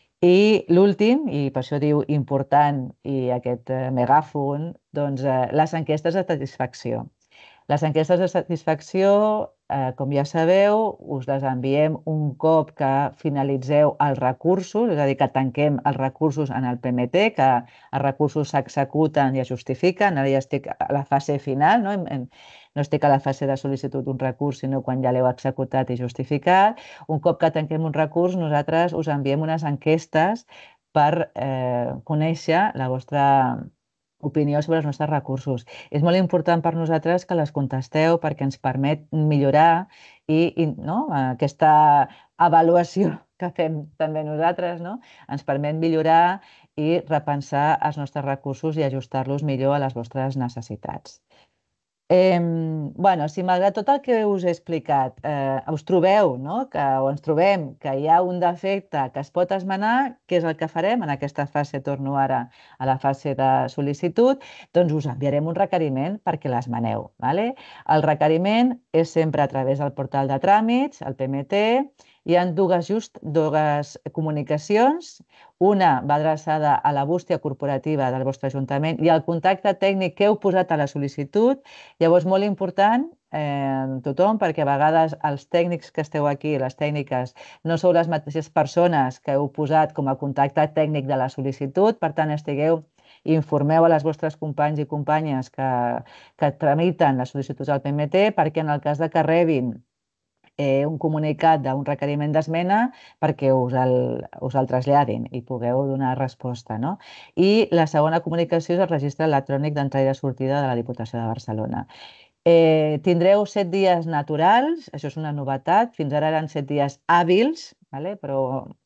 [SPEAKER 3] I l'últim, i per això diu important i aquest eh, megàfon, doncs eh, les enquestes de satisfacció. Les enquestes de satisfacció, eh, com ja sabeu, us les enviem un cop que finalitzeu els recursos, és a dir, que tanquem els recursos en el P M T, que els recursos s'executen i es justifiquen. Ara ja estic a la fase final, no, no estic a la fase de sol·licitud d'un recurs, sinó quan ja l'heu executat i justificat. Un cop que tanquem un recurs, nosaltres us enviem unes enquestes per eh, conèixer la vostra opinió sobre els nostres recursos. És molt important per nosaltres que les contesteu perquè ens permet millorar i, i no, aquesta avaluació que fem també nosaltres no? Ens permet millorar i repensar els nostres recursos i ajustar-los millor a les vostres necessitats. Eh, bueno, si malgrat tot el que us he explicat eh, us trobeu, no? que, o ens trobem que hi ha un defecte que es pot esmenar, què és el que farem en aquesta fase? Torno ara a la fase de sol·licitud, doncs us enviarem un requeriment perquè l'esmeneu. Vale? El requeriment és sempre a través del portal de tràmits, el P M T. Hi ha dues, just, dues comunicacions. Una va adreçada a la bústia corporativa del vostre ajuntament i al contacte tècnic que heu posat a la sol·licitud. Llavors, molt important, eh, tothom, perquè a vegades els tècnics que esteu aquí, les tècniques, no sou les mateixes persones que heu posat com a contacte tècnic de la sol·licitud, per tant, estigueu informeu a les vostres companys i companyes que, que tramiten les sol·licituds al P M T perquè en el cas de que rebin Eh, un comunicat d'un requeriment d'esmena perquè us el, us el traslladin i pugueu donar resposta. No? I la segona comunicació és el registre electrònic d'entrada i de sortida de la Diputació de Barcelona. Eh, tindreu set dies naturals, això és una novetat, fins ara eren set dies hàbils, vale? Però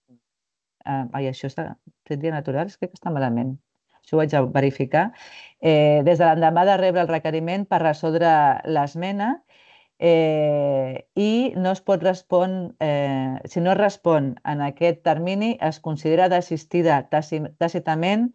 [SPEAKER 3] eh, ai, això està, set dies naturals, crec que està malament. Això ho vaig a verificar. Eh, des de l'endemà de rebre el requeriment per resoldre l'esmena, Eh, i no es pot respondre, eh, si no es respon en aquest termini, es considera desistida tàcitament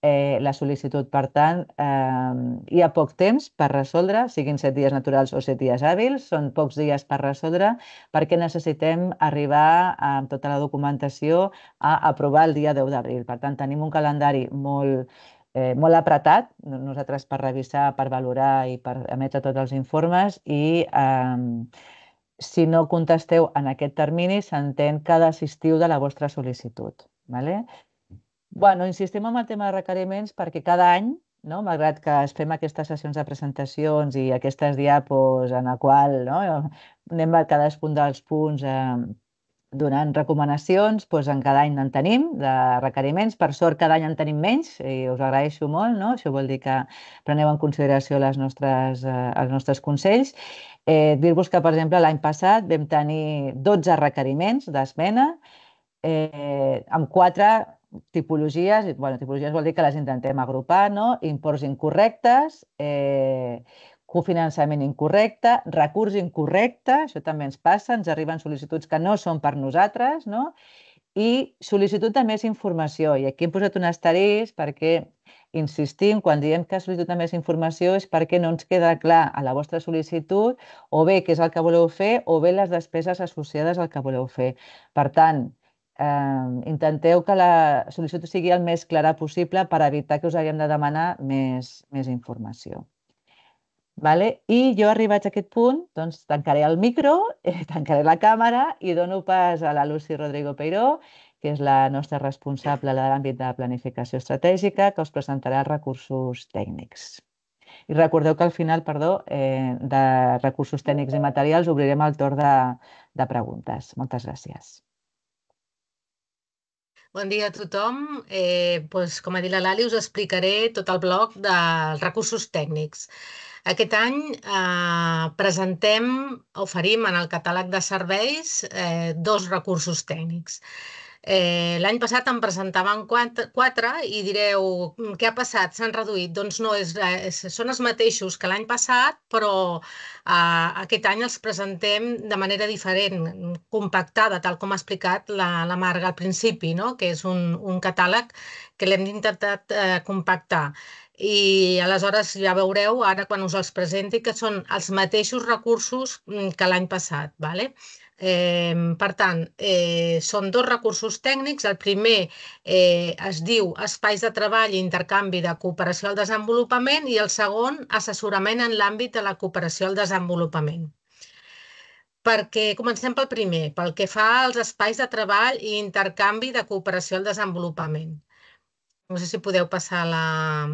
[SPEAKER 3] la sol·licitud. Per tant, hi ha poc temps per resoldre, siguin set dies naturals o set dies hàbils, són pocs dies per resoldre perquè necessitem arribar amb tota la documentació a aprovar el dia deu d'abril. Per tant, tenim un calendari molt, eh, molt apretat, nosaltres per revisar, per valorar i per emetre tots els informes i eh, si no contesteu en aquest termini, s'entén que desistiu de la vostra sol·licitud. Vale? Bueno, insistim en el tema de requeriments perquè cada any, no, malgrat que es fem aquestes sessions de presentacions i aquestes diapos en la qual no, anem a cadascun dels punts eh, donant recomanacions, doncs en cada any en tenim de requeriments. Per sort, cada any en tenim menys i us agraeixo molt, no? Això vol dir que preneu en consideració les nostres, eh, els nostres consells. Eh, Dir-vos que, per exemple, l'any passat vam tenir dotze requeriments d'esmena eh, amb quatre tipologies. Bueno, tipologies vol dir que les intentem agrupar, no? Imports incorrectes, eh, cofinançament incorrecte, recurs incorrecte, això també ens passa, ens arriben sol·licituds que no són per nosaltres, no? I sol·licitud de més informació. I aquí hem posat un asterisc perquè insistim, quan diem que sol·licitud de més informació és perquè no ens queda clar a la vostra sol·licitud o bé què és el que voleu fer o bé les despeses associades al que voleu fer. Per tant, eh, intenteu que la sol·licitud sigui el més clara possible per evitar que us haguem de demanar més, més informació. Vale? I jo, arribats a aquest punt, doncs, tancaré el micro, eh, tancaré la càmera i dono pas a la Lucy Rodrigo Peiró, que és la nostra responsable de l'àmbit de planificació estratègica, que us presentarà els recursos tècnics. I recordeu que al final, perdó, eh, de recursos tècnics i materials obrirem el torn de, de preguntes. Moltes gràcies.
[SPEAKER 4] Bon dia a tothom. Eh, doncs, com ha dit la Lali, us explicaré tot el bloc dels recursos tècnics. Aquest any eh, presentem, oferim en el catàleg de serveis eh, dos recursos tècnics. Eh, L'any passat en presentaven quatre, quatre i direu, què ha passat? S'han reduït? Doncs no, és, és, són els mateixos que l'any passat, però eh, aquest any els presentem de manera diferent, compactada, tal com ha explicat la, la Marga al principi, no? Que és un, un catàleg que l'hem intentat eh, compactar. I aleshores ja veureu ara quan us els presenti que són els mateixos recursos que l'any passat. Vale? Eh, per tant, eh, són dos recursos tècnics. El primer eh, es diu Espais de treball i intercanvi de cooperació al desenvolupament i el segon assessorament en l'àmbit de la cooperació al desenvolupament. Perquè comencem pel primer, pel que fa als espais de treball i intercanvi de cooperació al desenvolupament. No sé si podeu passar la...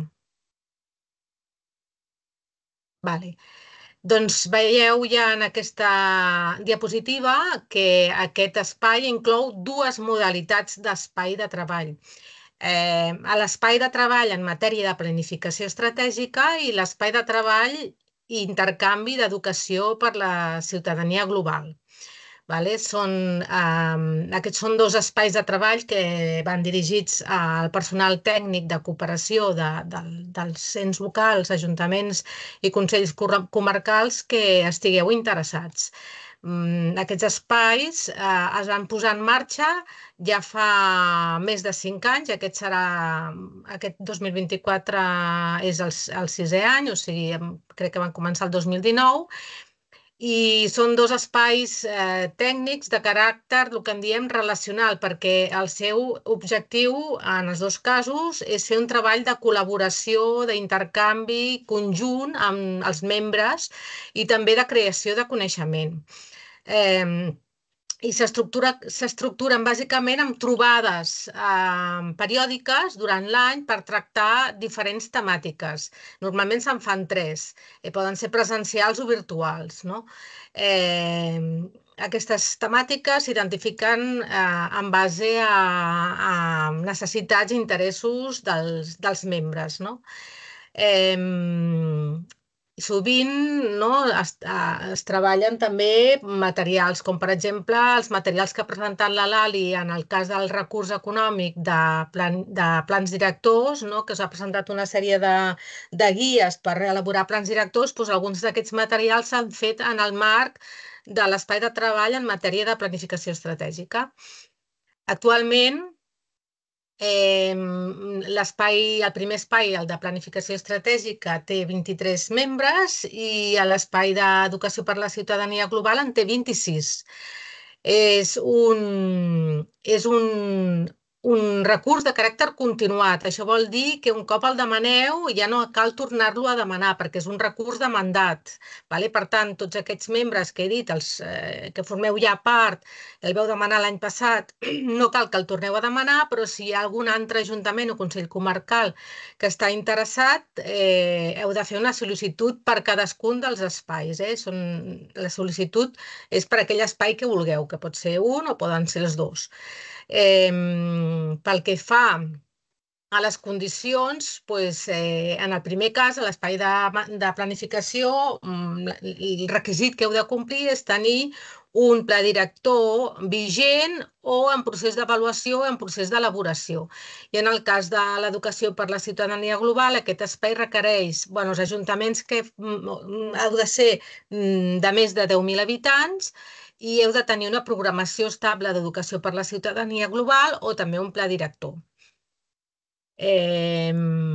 [SPEAKER 4] Vale. Doncs veieu ja en aquesta diapositiva que aquest espai inclou dues modalitats d'espai de treball. Eh, l'espai de treball en matèria de planificació estratègica i l'espai de treball i intercanvi d'educació per la ciutadania global. Vale? Són, eh, aquests són dos espais de treball que van dirigits al personal tècnic de cooperació de, de, dels ens locals, ajuntaments i consells comarcals que estigueu interessats. Mm, aquests espais eh, es van posar en marxa ja fa més de cinc anys, aquest serà, aquest dos mil vint-i-quatre és el, el sisè any, o sigui, crec que van començar el dos mil dinou, i són dos espais eh, tècnics de caràcter, el que en diem relacional, perquè el seu objectiu en els dos casos és fer un treball de col·laboració, d'intercanvi conjunt amb els membres i també de creació de coneixement. Eh, i s'estructuren bàsicament amb trobades eh, periòdiques durant l'any per tractar diferents temàtiques. Normalment se'n fan tres, eh, poden ser presencials o virtuals. No? Eh, aquestes temàtiques s'identifiquen eh, en base a, a necessitats i interessos dels, dels membres. No? Eh, Sovint no, es, es treballen també materials, com per exemple els materials que ha presentat la Lali en el cas del recurs econòmic de, plan, de plans directors, no, que s'ha presentat una sèrie de, de guies per elaborar plans directors, doncs alguns d'aquests materials s'han fet en el marc de l'espai de treball en matèria de planificació estratègica. Actualment, L'espai, el primer espai, el de planificació estratègica, té vint-i-tres membres i l'espai d'educació per la ciutadania global en té vint-i-sis. És un, és un, un recurs de caràcter continuat. Això vol dir que un cop el demaneu ja no cal tornar-lo a demanar perquè és un recurs de mandat. Vale? Per tant, tots aquests membres que he dit, els eh, que formeu ja part, el vau demanar l'any passat, no cal que el torneu a demanar, però si hi ha algun altre ajuntament o Consell Comarcal que està interessat, eh, heu de fer una sol·licitud per cadascun dels espais. Eh? Són, la sol·licitud és per aquell espai que vulgueu, que pot ser un o poden ser els dos. Eh, pel que fa a les condicions, doncs, eh, en el primer cas, a l'espai de, de planificació, el requisit que heu de complir és tenir un pla director vigent o en procés d'avaluació o en procés d'elaboració. I en el cas de l'educació per la ciutadania global, aquest espai requereix, bueno, els ajuntaments que heu de ser de més de deu mil habitants i heu de tenir una programació estable d'educació per la ciutadania global o també un pla director. Eh,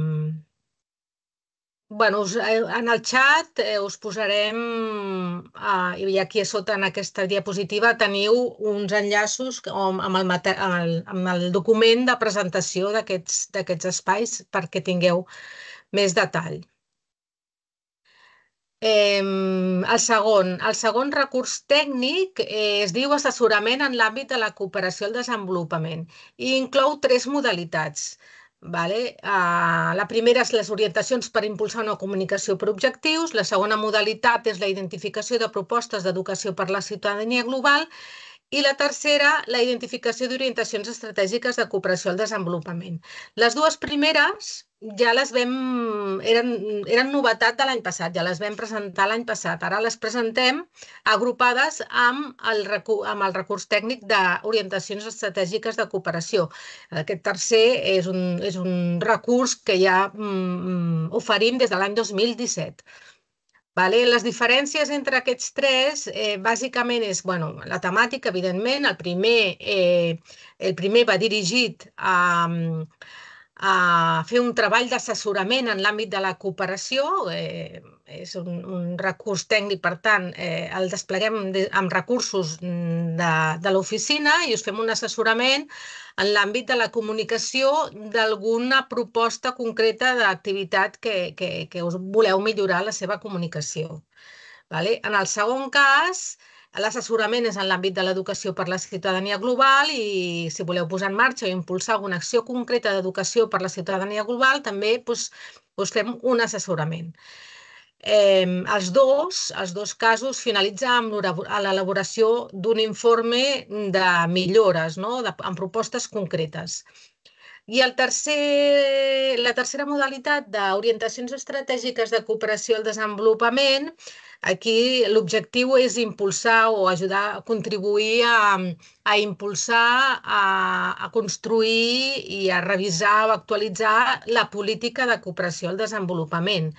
[SPEAKER 4] bueno, us, en el xat eh, us posarem, eh, i aquí a sota en aquesta diapositiva teniu uns enllaços amb el, amb el, amb el document de presentació d'aquests espais perquè tingueu més detall. Eh, el, segon, el segon recurs tècnic eh, es diu assessorament en l'àmbit de la cooperació al desenvolupament i inclou tres modalitats. Vale? Uh, la primera és les orientacions per impulsar una comunicació per objectius, la segona modalitat és la identificació de propostes d'educació per la ciutadania global i la tercera, la identificació d'orientacions estratègiques de cooperació al desenvolupament. Les dues primeres ja les vam, eren, eren novetat de l'any passat, ja les vam presentar l'any passat. Ara les presentem agrupades amb el, amb el recurs tècnic d'orientacions estratègiques de cooperació. Aquest tercer és un, és un recurs que ja mm, oferim des de l'any dos mil disset. Vale? Les diferències entre aquests tres, eh, bàsicament, és bueno, la temàtica, evidentment. El primer, eh, el primer va dirigit a, a fer un treball d'assessorament en l'àmbit de la cooperació. Eh, és un, un recurs tècnic, per tant, eh, el despleguem de, amb recursos de, de l'oficina i us fem un assessorament en l'àmbit de la comunicació d'alguna proposta concreta d'activitat que, que, que us voleu millorar la seva comunicació. Vale? En el segon cas, l'assessorament és en l'àmbit de l'educació per la ciutadania global i si voleu posar en marxa o impulsar alguna acció concreta d'educació per la ciutadania global, també doncs, us fem un assessorament. Eh, els, dos, els dos casos finalitzen amb l'elaboració d'un informe de millores, no? de, amb propostes concretes. I el tercer, la tercera modalitat d'orientacions estratègiques de cooperació al desenvolupament, aquí l'objectiu és impulsar o ajudar a contribuir a, a impulsar, a, a construir i a revisar o actualitzar la política de cooperació al desenvolupament.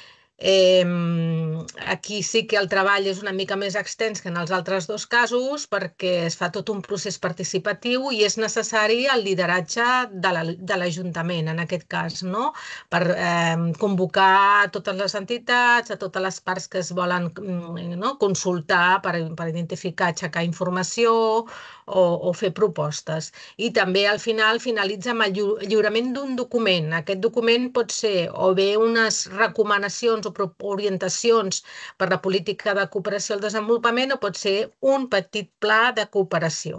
[SPEAKER 4] Eh, aquí sí que el treball és una mica més extens que en els altres dos casos perquè es fa tot un procés participatiu i és necessari el lideratge de l'Ajuntament, en aquest cas, no? Per eh, convocar totes les entitats, a totes les parts que es volen no? consultar per, per identificar, aixecar informació o, o fer propostes. I també al final finalitza amb el lliurament d'un document. Aquest document pot ser o bé unes recomanacions o orientacions per la política de cooperació al desenvolupament o pot ser un petit pla de cooperació.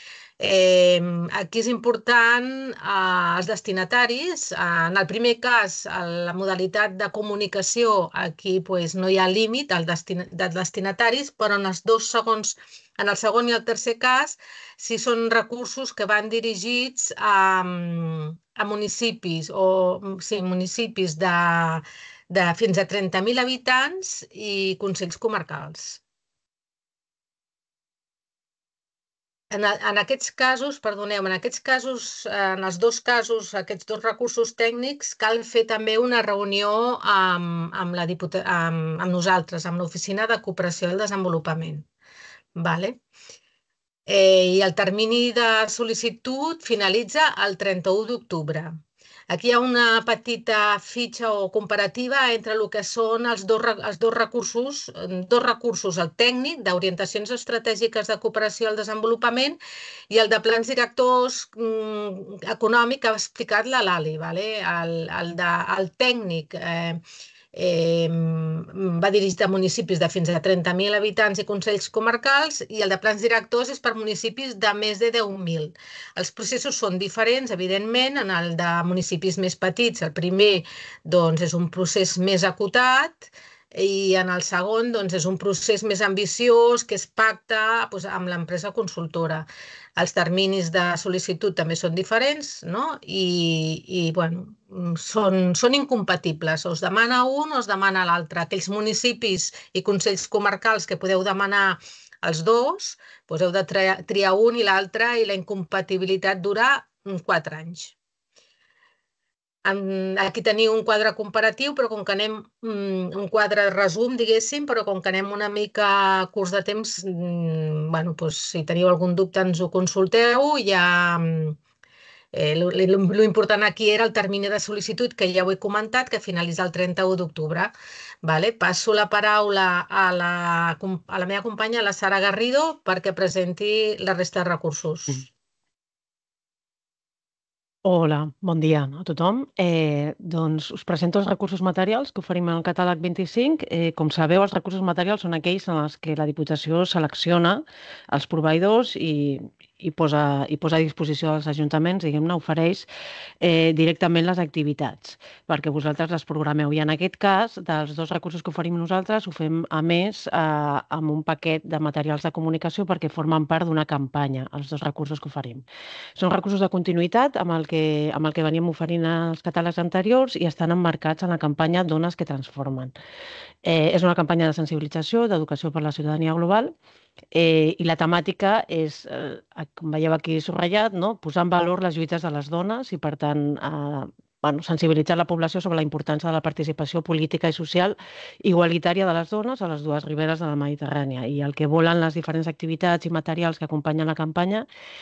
[SPEAKER 4] Eh, aquí és important eh, els destinataris. En el primer cas, la modalitat de comunicació, aquí pues, no hi ha límit destin de destinataris, però en els dos segons, en el segon i el tercer cas, sí són recursos que van dirigits a, a municipis o sí, municipis de, de fins a trenta mil habitants i consells comarcals. En, en aquests casos, perdoneu, en aquests casos, en els dos casos, aquests dos recursos tècnics, cal fer també una reunió amb, amb, la diputa, amb, amb nosaltres, amb l'Oficina de Cooperació al Desenvolupament. Vale? i el termini de sol·licitud finalitza el trenta-u d'octubre. Aquí hi ha una petita fitxa o comparativa entre el que són els dos, els dos recursos, dos recursos, el tècnic d'orientacions estratègiques de cooperació al desenvolupament i el de plans directors mm, econòmic que ha explicat la Lali. Vale? El, el, de, el tècnic eh, eh, va dirigit a municipis de fins a trenta mil habitants i consells comarcals i el de plans directors és per municipis de més de deu mil. Els processos són diferents, evidentment, en el de municipis més petits. El primer doncs, és un procés més acotat i en el segon doncs, és un procés més ambiciós que es pacta doncs, amb l'empresa consultora. Els terminis de sol·licitud també són diferents, no? I, i bueno, són, són incompatibles. O es demana un o es demana l'altre. Aquells municipis i consells comarcals que podeu demanar els dos, doncs heu de triar un i l'altre i la incompatibilitat dura quatre anys. Aquí teniu un quadre comparatiu, però com que anem, un quadre resum, diguéssim, però com que anem una mica curts de temps, bueno, doncs, si teniu algun dubte ens ho consulteu. Ja, eh, l'important aquí era el termini de sol·licitud, que ja ho he comentat, que finalitza el trenta-u d'octubre. Vale? Passo la paraula a la, a la meva companya, la Sara Garrido, perquè presenti la resta de recursos.
[SPEAKER 5] Hola, bon dia a tothom. Eh, doncs us presento els recursos materials que oferim al catàleg vint-i-cinc. Eh, com sabeu, els recursos materials són aquells en els que la Diputació selecciona els proveïdors i, i, posa, i posa a disposició dels ajuntaments, diguem-ne, ofereix eh, directament les activitats, perquè vosaltres les programeu. I en aquest cas, dels dos recursos que oferim nosaltres, ho fem a més eh, amb un paquet de materials de comunicació perquè formen part d'una campanya, els dos recursos que oferim. Són recursos de continuïtat amb el que Que, amb el que veníem oferint als catàlegs anteriors i estan emmarcats en la campanya Dones que transformen. Eh, és una campanya de sensibilització, d'educació per la ciutadania global eh, i la temàtica és, eh, com veieu aquí subratllat, no? Posar en valor les lluites de les dones i, per tant, eh, bueno, sensibilitzar la població sobre la importància de la participació política i social igualitària de les dones a les dues riberes de la Mediterrània. I el que volen les diferents activitats i materials que acompanyen la campanya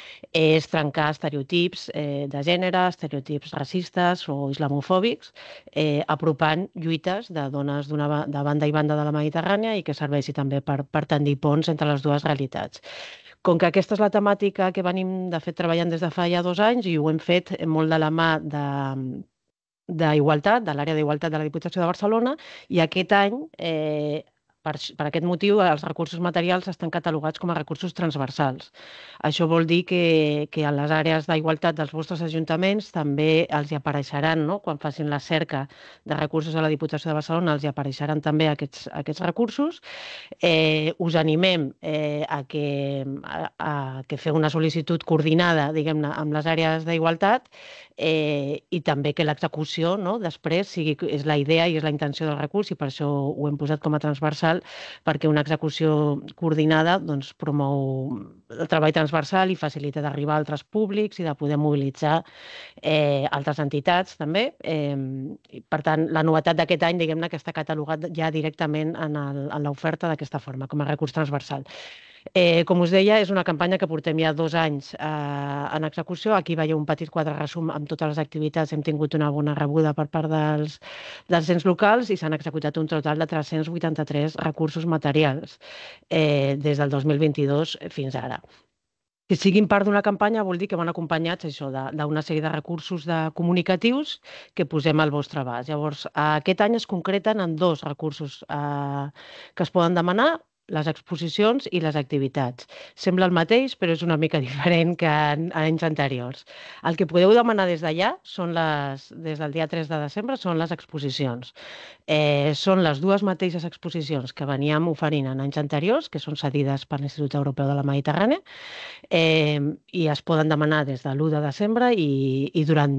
[SPEAKER 5] és trencar estereotips eh, de gènere, estereotips racistes o islamofòbics, eh, apropant lluites de dones d'una de banda i banda de la Mediterrània i que serveixi també per, per tendir ponts entre les dues realitats. Com que aquesta és la temàtica que venim, de fet, treballant des de fa ja dos anys i ho hem fet molt de la mà de d'Igualtat, de l'àrea d'Igualtat de la Diputació de Barcelona, i aquest any, eh, per, per aquest motiu, els recursos materials estan catalogats com a recursos transversals. Això vol dir que, que a les àrees d'igualtat dels vostres ajuntaments també els hi apareixeran, no? Quan facin la cerca de recursos a la Diputació de Barcelona, els hi apareixeran també aquests, aquests recursos. Eh, us animem eh, a, que, a, a que feu una sol·licitud coordinada, diguem-ne, amb les àrees d'igualtat eh, i també que l'execució, no? Després sigui, és la idea i és la intenció del recurs i per això ho hem posat com a transversal, perquè una execució coordinada doncs, promou el treball transversal i facilita d'arribar a altres públics i de poder mobilitzar eh, altres entitats també. Eh, per tant, la novetat d'aquest any, diguem-ne, que està catalogat ja directament en l'oferta d'aquesta forma, com a recurs transversal. Eh, com us deia, és una campanya que portem ja dos anys eh, en execució. Aquí veieu un petit quadre resum amb totes les activitats. Hem tingut una bona rebuda per part dels, dels ens locals i s'han executat un total de tres-cents vuitanta-tres recursos materials eh, des del dos mil vint-i-dos fins ara. Que siguin part d'una campanya vol dir que van acompanyats això d'una sèrie de recursos de comunicatius que posem al vostre abast. Llavors, aquest any es concreten en dos recursos eh, que es poden demanar: les exposicions i les activitats. Sembla el mateix, però és una mica diferent que en anys anteriors. El que podeu demanar des d'allà, són les, des del dia tres de desembre, són les exposicions. Eh, són les dues mateixes exposicions que veníem oferint en anys anteriors, que són cedides per l'Institut Europeu de la Mediterrània, eh, i es poden demanar des de l'u de desembre i, i durant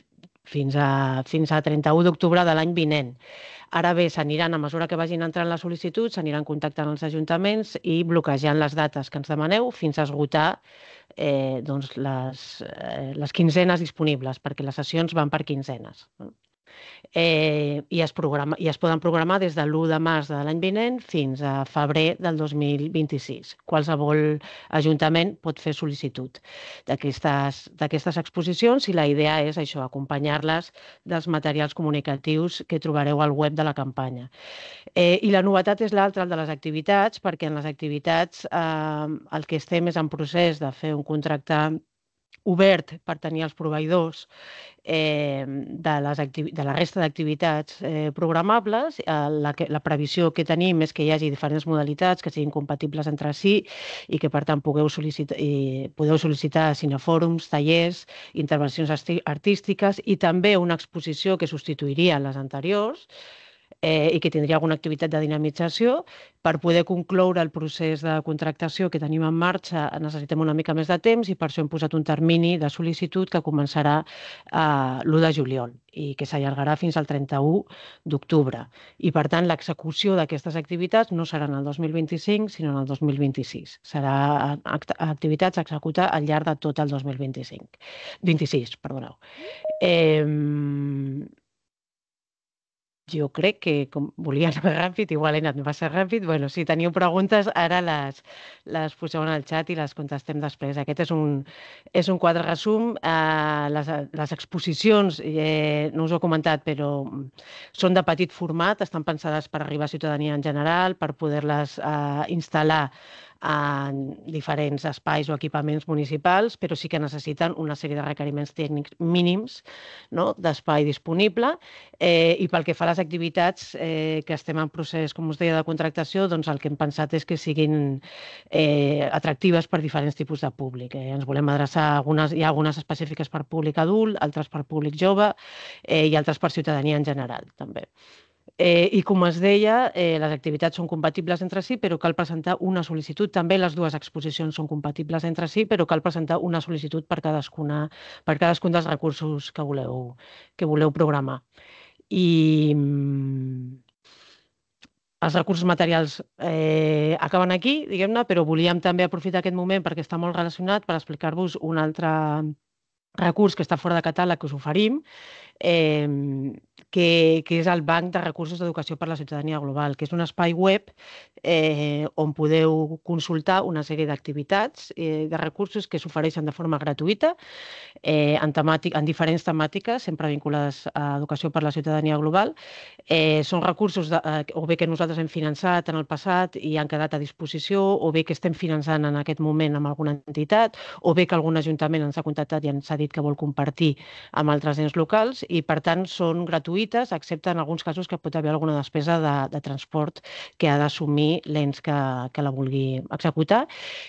[SPEAKER 5] fins a, fins a trenta-u d'octubre de l'any vinent. Ara bé, s'aniran, a mesura que vagin entrant les sol·licituds, s'aniran contactant els ajuntaments i bloquejant les dates que ens demaneu fins a esgotar eh, doncs les, eh, les quinzenes disponibles, perquè les sessions van per quinzenes. Eh, i, es programa, i es poden programar des de l'u de març de l'any vinent fins a febrer del dos mil vint-i-sis. Qualsevol ajuntament pot fer sol·licitud d'aquestes exposicions i la idea és això, acompanyar-les dels materials comunicatius que trobareu al web de la campanya. Eh, I la novetat és l'altra, el de les activitats, perquè en les activitats eh, el que estem és en procés de fer un contracte obert per tenir els proveïdors eh, de, les de la resta d'activitats eh, programables. Eh, la, la previsió que tenim és que hi hagi diferents modalitats que siguin compatibles entre si i que, per tant, pugueu sol·licitar, eh, podeu sol·licitar cinefòrums, tallers, intervencions artístiques i també una exposició que substituiria les anteriors, eh, i que tindria alguna activitat de dinamització. Per poder concloure el procés de contractació que tenim en marxa necessitem una mica més de temps i per això hem posat un termini de sol·licitud que començarà eh, l'u de juliol i que s'allargarà fins al trenta-u d'octubre. I, per tant, l'execució d'aquestes activitats no serà en el dos mil vint-i-cinc, sinó en el dos mil vint-i-sis. Serà act activitats a executar al llarg de tot el dos mil vint-i-cinc. vint-i-sis, perdoneu. Eh, Jo crec que, com volia anar ràpid, igual he anat massa ràpid. Bueno, si teniu preguntes, ara les, les poseu en el xat i les contestem després. Aquest és un, és un quadre resum. Eh, les, les exposicions, eh, no us ho he comentat, però són de petit format, estan pensades per arribar a ciutadania en general, per poder-les eh, instal·lar en diferents espais o equipaments municipals, però sí que necessiten una sèrie de requeriments tècnics mínims, no?, d'espai disponible. Eh, I pel que fa a les activitats eh, que estem en procés, com us deia, de contractació, doncs el que hem pensat és que siguin eh, atractives per diferents tipus de públic. Eh, ens volem adreçar a algunes, hi ha algunes específiques per públic adult, altres per públic jove eh, i altres per ciutadania en general, també. Eh, I com es deia, eh, les activitats són compatibles entre si, però cal presentar una sol·licitud. També les dues exposicions són compatibles entre si, però cal presentar una sol·licitud per, cadascuna, per cadascun dels recursos que voleu, que voleu programar. I els recursos materials eh, acaben aquí, diguem-ne, però volíem també aprofitar aquest moment perquè està molt relacionat per explicar-vos un altre recurs que està fora de catàleg que us oferim, eh, que, que és el Banc de Recursos d'Educació per la Ciutadania Global, que és un espai web eh, on podeu consultar una sèrie d'activitats, eh, de recursos que s'ofereixen de forma gratuïta eh, en, temàtic, en diferents temàtiques, sempre vinculades a Educació per la Ciutadania Global. Eh, són recursos de, eh, o bé que nosaltres hem finançat en el passat i han quedat a disposició, o bé que estem finançant en aquest moment amb alguna entitat, o bé que algun ajuntament ens ha contactat i ens ha dit que vol compartir amb altres ens locals i, per tant, són gratuïtes, excepte en alguns casos que pot haver alguna despesa de, de transport que ha d'assumir l'ens que, que la vulgui executar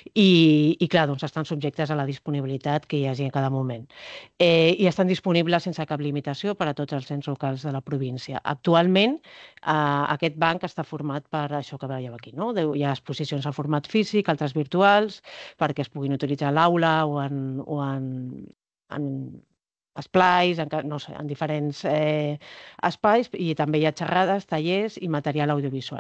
[SPEAKER 5] i, i, clar, doncs estan subjectes a la disponibilitat que hi hagi en cada moment. Eh, I estan disponibles sense cap limitació per a tots els ens locals de la província. Actualment, eh, aquest banc està format per això que veieu aquí, no? Hi ha exposicions en format físic, altres virtuals, perquè es puguin utilitzar a l'aula o en, o en, en esplais, en, no sé, en diferents eh, espais, i també hi ha xerrades, tallers i material audiovisual.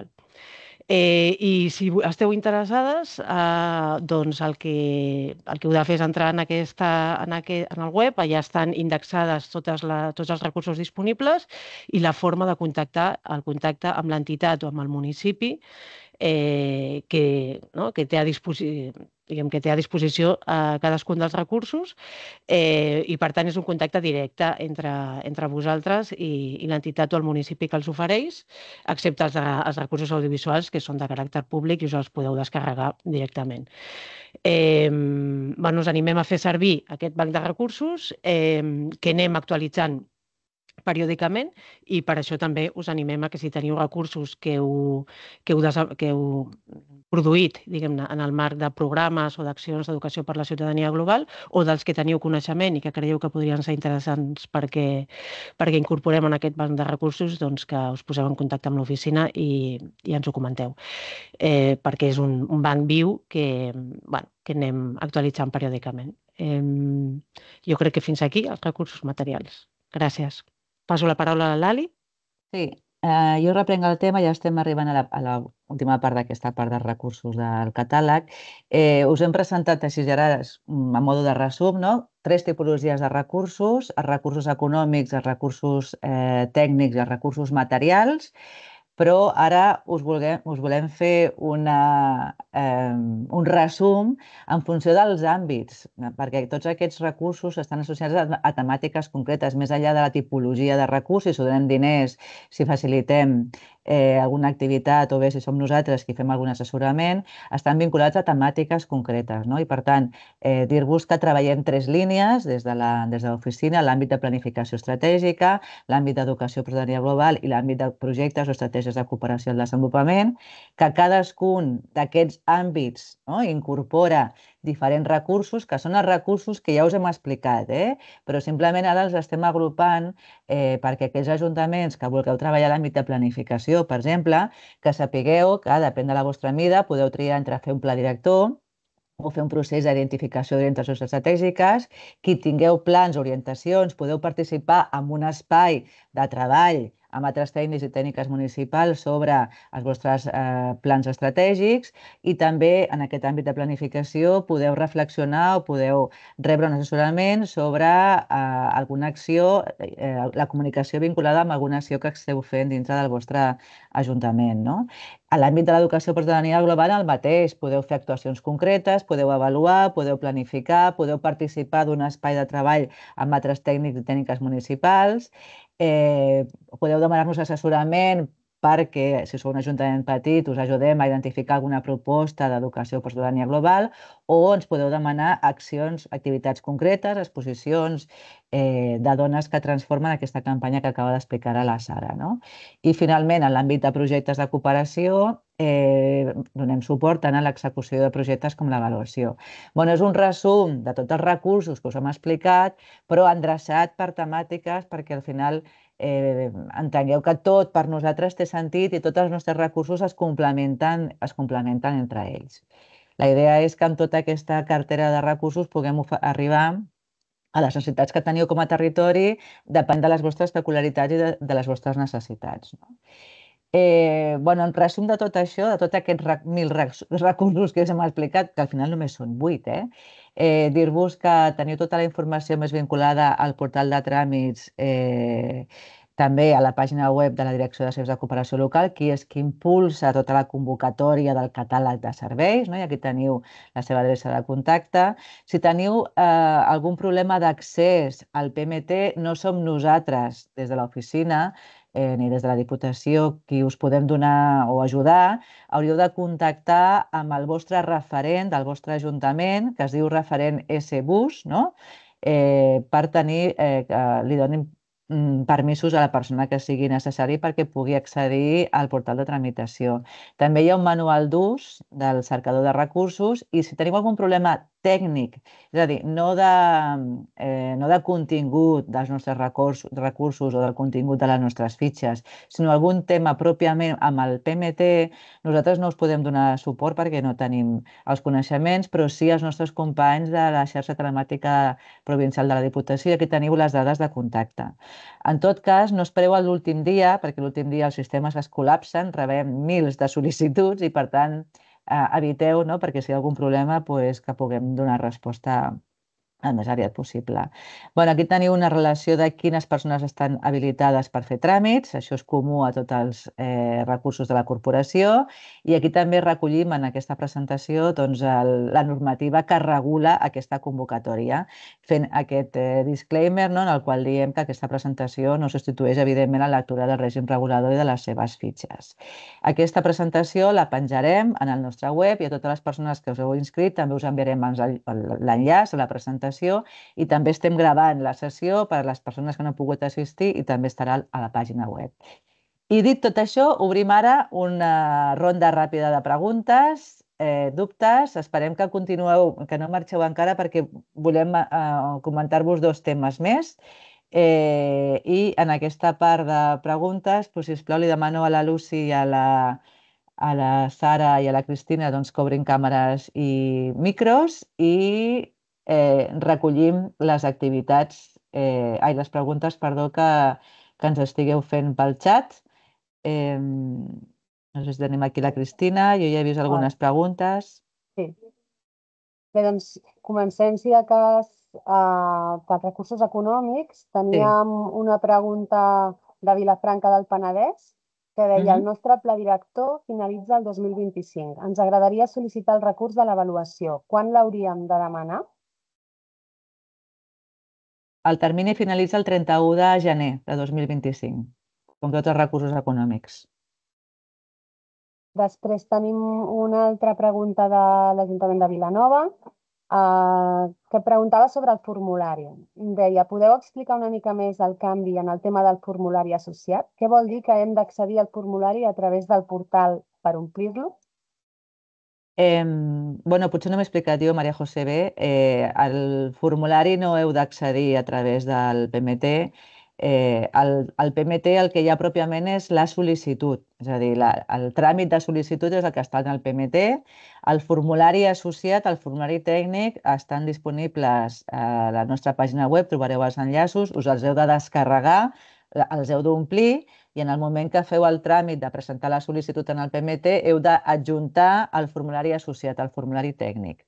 [SPEAKER 5] Eh, I si esteu interessades, eh, doncs el que, el que heu de fer és entrar en, aquesta, en, aquest, en el web, allà estan indexades totes la, tots els recursos disponibles i la forma de contactar, el contacte amb l'entitat o amb el municipi eh, que, no, que té a disposició diguem que té a disposició eh, cadascun dels recursos eh, i, per tant, és un contacte directe entre, entre vosaltres i, i l'entitat o el municipi que els ofereix, excepte els, els recursos audiovisuals, que són de caràcter públic i us els podeu descarregar directament. Eh, bueno, us animem a fer servir aquest banc de recursos eh, que anem actualitzant periòdicament i per això també us animem a que si teniu recursos que heu, que heu, que heu produït, diguem-ne, en el marc de programes o d'accions d'educació per la ciutadania global o dels que teniu coneixement i que creieu que podrien ser interessants perquè, perquè incorporem en aquest banc de recursos, doncs que us poseu en contacte amb l'oficina i, i ens ho comenteu. Eh, perquè és un, un banc viu que, bueno, que anem actualitzant periòdicament. Eh, jo crec que fins aquí els recursos materials. Gràcies. Passo la paraula a l'Ali.
[SPEAKER 3] Sí, Eh, jo reprenc el tema, ja estem arribant a l'última part d'aquesta part dels recursos del catàleg. Eh, us hem presentat així ara, a modo de resum, no? Tres tipologies de recursos, els recursos econòmics, els recursos eh, tècnics i els recursos materials, però ara us, volguem, us volem fer una, eh, un resum en funció dels àmbits, perquè tots aquests recursos estan associats a, a temàtiques concretes, més enllà de la tipologia de recursos, si donem diners, si facilitem eh, alguna activitat o bé si som nosaltres qui fem algun assessorament, estan vinculats a temàtiques concretes. No? I per tant, eh, dir-vos que treballem tres línies des de l'oficina, l'àmbit de planificació estratègica, l'àmbit d'educació per global i l'àmbit de projectes o estratègies de cooperació al desenvolupament, que cadascun d'aquests àmbits no, incorpora diferents recursos, que són els recursos que ja us hem explicat, eh? Però simplement ara els estem agrupant eh, perquè aquells ajuntaments que vulgueu treballar a l'àmbit de planificació, per exemple, que sapigueu que, depèn de la vostra mida, podeu triar entre fer un pla director o fer un procés d'identificació d'orientacions estratègiques. Qui tingueu plans o orientacions, podeu participar en un espai de treball amb altres tècnics i tècniques municipals sobre els vostres eh, plans estratègics i també en aquest àmbit de planificació podeu reflexionar o podeu rebre un assessorament sobre eh, alguna acció, eh, la comunicació vinculada amb alguna acció que esteu fent dintre del vostre ajuntament. No? A l'àmbit de l'educació per ciutadania global, el mateix. Podeu fer actuacions concretes, podeu avaluar, podeu planificar, podeu participar d'un espai de treball amb altres tècnics i tècniques municipals, eh, podeu demanar-nos assessorament perquè, si sou un ajuntament petit, us ajudem a identificar alguna proposta d'educació per ciutadania global o ens podeu demanar accions, activitats concretes, exposicions eh, de dones que transformen aquesta campanya que acaba d'explicar a la Sara. No? I finalment, en l'àmbit de projectes de cooperació, eh, donem suport tant a l'execució de projectes com l'avaluació. Bueno, és un resum de tots els recursos que us hem explicat, però endreçat per temàtiques perquè al final eh, entengueu que tot per nosaltres té sentit i tots els nostres recursos es complementen, es complementen entre ells. La idea és que amb tota aquesta cartera de recursos puguem arribar a les necessitats que teniu com a territori, depèn de les vostres peculiaritats i de, de les vostres necessitats. No? Eh, bueno, en resum de tot això, de tots aquests mil recursos que us hem explicat, que al final només són vuit, eh? Eh, dir-vos que teniu tota la informació més vinculada al portal de tràmits, eh, també a la pàgina web de la Direcció de Serveis de Cooperació Local, qui és qui impulsa tota la convocatòria del catàleg de serveis, no? I aquí teniu la seva adreça de contacte. Si teniu eh, algun problema d'accés al P M T, no som nosaltres des de l'oficina eh, ni des de la Diputació qui us podem donar o ajudar. Hauríeu de contactar amb el vostre referent del vostre ajuntament, que es diu referent S Bus, no? eh, per tenir, eh, que li donin permisos a la persona que sigui necessari perquè pugui accedir al portal de tramitació. També hi ha un manual d'ús del cercador de recursos i si teniu algun problema tècnic, és a dir, no de, eh, no de contingut dels nostres recursos, recursos o del contingut de les nostres fitxes, sinó algun tema pròpiament amb el P M T, nosaltres no us podem donar suport perquè no tenim els coneixements, però sí els nostres companys de la xarxa telemàtica provincial de la Diputació i aquí teniu les dades de contacte. En tot cas, no espereu a l'últim dia, perquè l'últim dia els sistemes es col·lapsen, rebem mils de sol·licituds i, per tant, eh, eviteu, no? Perquè si hi ha algun problema, pues, que puguem donar resposta el més aviat possible. Bueno, aquí teniu una relació de quines persones estan habilitades per fer tràmits, això és comú a tots els eh, recursos de la corporació, i aquí també recollim en aquesta presentació doncs, el, la normativa que regula aquesta convocatòria, fent aquest eh, disclaimer, no?, en el qual diem que aquesta presentació no substitueix, evidentment, la lectura del règim regulador i de les seves fitxes. Aquesta presentació la penjarem en el nostre web i a totes les persones que us heu inscrit també us enviarem l'enllaç a la presentació i també estem gravant la sessió per a les persones que no han pogut assistir i també estarà a la pàgina web. I dit tot això, obrim ara una ronda ràpida de preguntes, eh, dubtes. Esperem que continueu, que no marxeu encara perquè volem eh, comentar-vos dos temes més. Eh, I en aquesta part de preguntes, doncs, sisplau, li demano a la Lucy i a la, a la Sara i a la Cristina doncs, que obrin càmeres i micros i eh, recollim les activitats, eh, ai, les preguntes, perdó, que, que ens estigueu fent pel xat No sé si tenim aquí la Cristina, jo ja he vist algunes preguntes.
[SPEAKER 6] Sí. Bé, doncs comencem, si de cas, per recursos econòmics. Teníem una pregunta de Vilafranca del Penedès que deia: el nostre pla director finalitza el dos mil vint-i-cinc. Ens agradaria sol·licitar el recurs de l'avaluació. Quan l'hauríem de demanar?
[SPEAKER 3] El termini finalitza el trenta-u de gener de dos mil vint-i-cinc, com tots els recursos econòmics.
[SPEAKER 6] Després tenim una altra pregunta de l'Ajuntament de Vilanova que preguntava sobre el formulari. Deia: podeu explicar una mica més el canvi en el tema del formulari associat? Què vol dir que hem d'accedir al formulari a través del portal per omplir-lo?
[SPEAKER 3] Bueno, potser no m'he explicat jo, Maria José, bé. El formulari no heu d'accedir a través del P M T. El P M T el que hi ha pròpiament és la sol·licitud, és a dir, el tràmit de sol·licitud és el que està en el P M T. El formulari associat, el formulari tècnic, estan disponibles a la nostra pàgina web, trobareu els enllaços, us els heu de descarregar, els heu d'omplir i en el moment que feu el tràmit de presentar la sol·licitud en el P M T heu d'adjuntar el formulari associat, el formulari tècnic.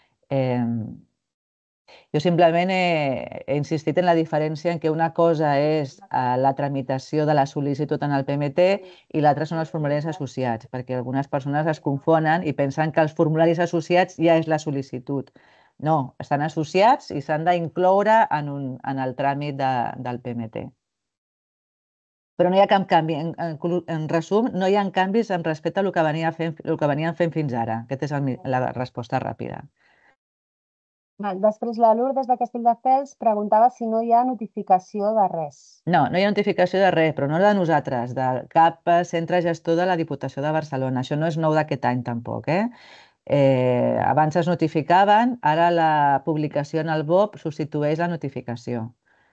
[SPEAKER 3] Jo simplement he insistit en la diferència en què una cosa és la tramitació de la sol·licitud en el P M T i l'altra són els formularis associats, perquè algunes persones es confonen i pensen que els formularis associats ja és la sol·licitud. No, estan associats i s'han d'incloure en el tràmit del P M T. Però no hi ha cap canvi. En resum, no hi ha canvis respecte al que venien fent fins ara. Aquesta és la resposta ràpida.
[SPEAKER 6] Després, la Lourdes de Castelldefels preguntava si no hi ha notificació de res.
[SPEAKER 3] No, no hi ha notificació de res, però no de nosaltres, de cap centre gestor de la Diputació de Barcelona. Això no és nou d'aquest any tampoc. Abans es notificaven, ara la publicació en el B O P substitueix la notificació.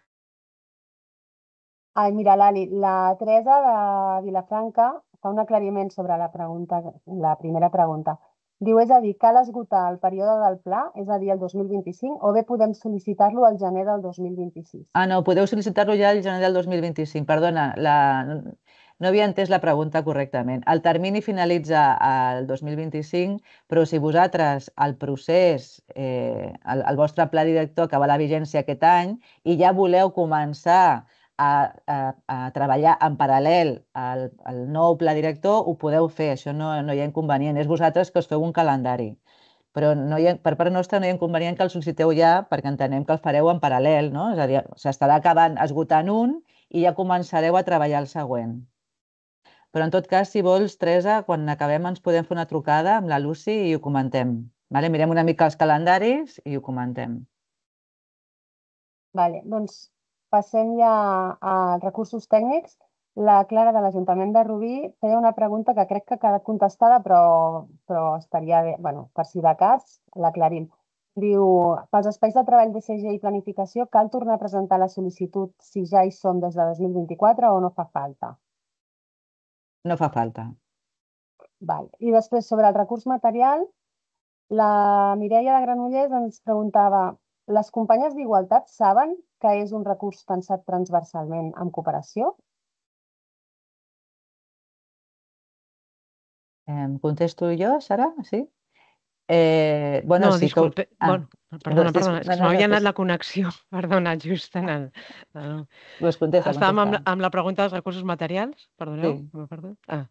[SPEAKER 6] Ai, mira, Lali, la Teresa de Vilafranca fa un aclariment sobre la pregunta, la primera pregunta. Diu, és a dir, cal esgotar el període del pla, és a dir, el dos mil vint-i-cinc, o bé podem sol·licitar-lo al gener del dos mil vint-i-sis?
[SPEAKER 3] Ah, no, podeu sol·licitar-lo ja al gener del dos mil vint-i-cinc. Perdona, no havia entès la pregunta correctament. El termini finalitza el dos mil vint-i-cinc, però si vosaltres el procés, el vostre pla director acaba la vigència aquest any i ja voleu començar a treballar en paral·lel al nou pla director, ho podeu fer, això no hi ha inconvenient. És vosaltres que us feu un calendari. Però per part nostra no hi ha inconvenient que el sol·liciteu ja perquè entenem que el fareu en paral·lel, no? És a dir, s'estarà acabant, esgotant un i ja començareu a treballar el següent. Però en tot cas, si vols, Teresa, quan acabem ens podem fer una trucada amb la Lucy i ho comentem. Mirem una mica els calendaris i ho comentem.
[SPEAKER 6] Vale, doncs passem ja als recursos tècnics. La Clara de l'Ajuntament de Rubí feia una pregunta que crec que ha quedat contestada, però estaria bé, per si de cas, l'aclarim. Diu, pels espais de treball de C G i planificació, cal tornar a presentar la sol·licitud si ja hi som des de dos mil vint-i-quatre o no fa falta?
[SPEAKER 3] No fa falta.
[SPEAKER 6] I després, sobre el recurs material, la Mireia de Granollers ens preguntava: les companyes d'Igualtat saben que és un recurs pensat transversalment en cooperació?
[SPEAKER 3] Em contesto jo, Sara? Sí?
[SPEAKER 5] No, disculpe. Perdona, perdona, és que m'havia anat la connexió. Perdona, just en el... Estàvem amb la pregunta dels recursos materials. Perdoneu. Ah.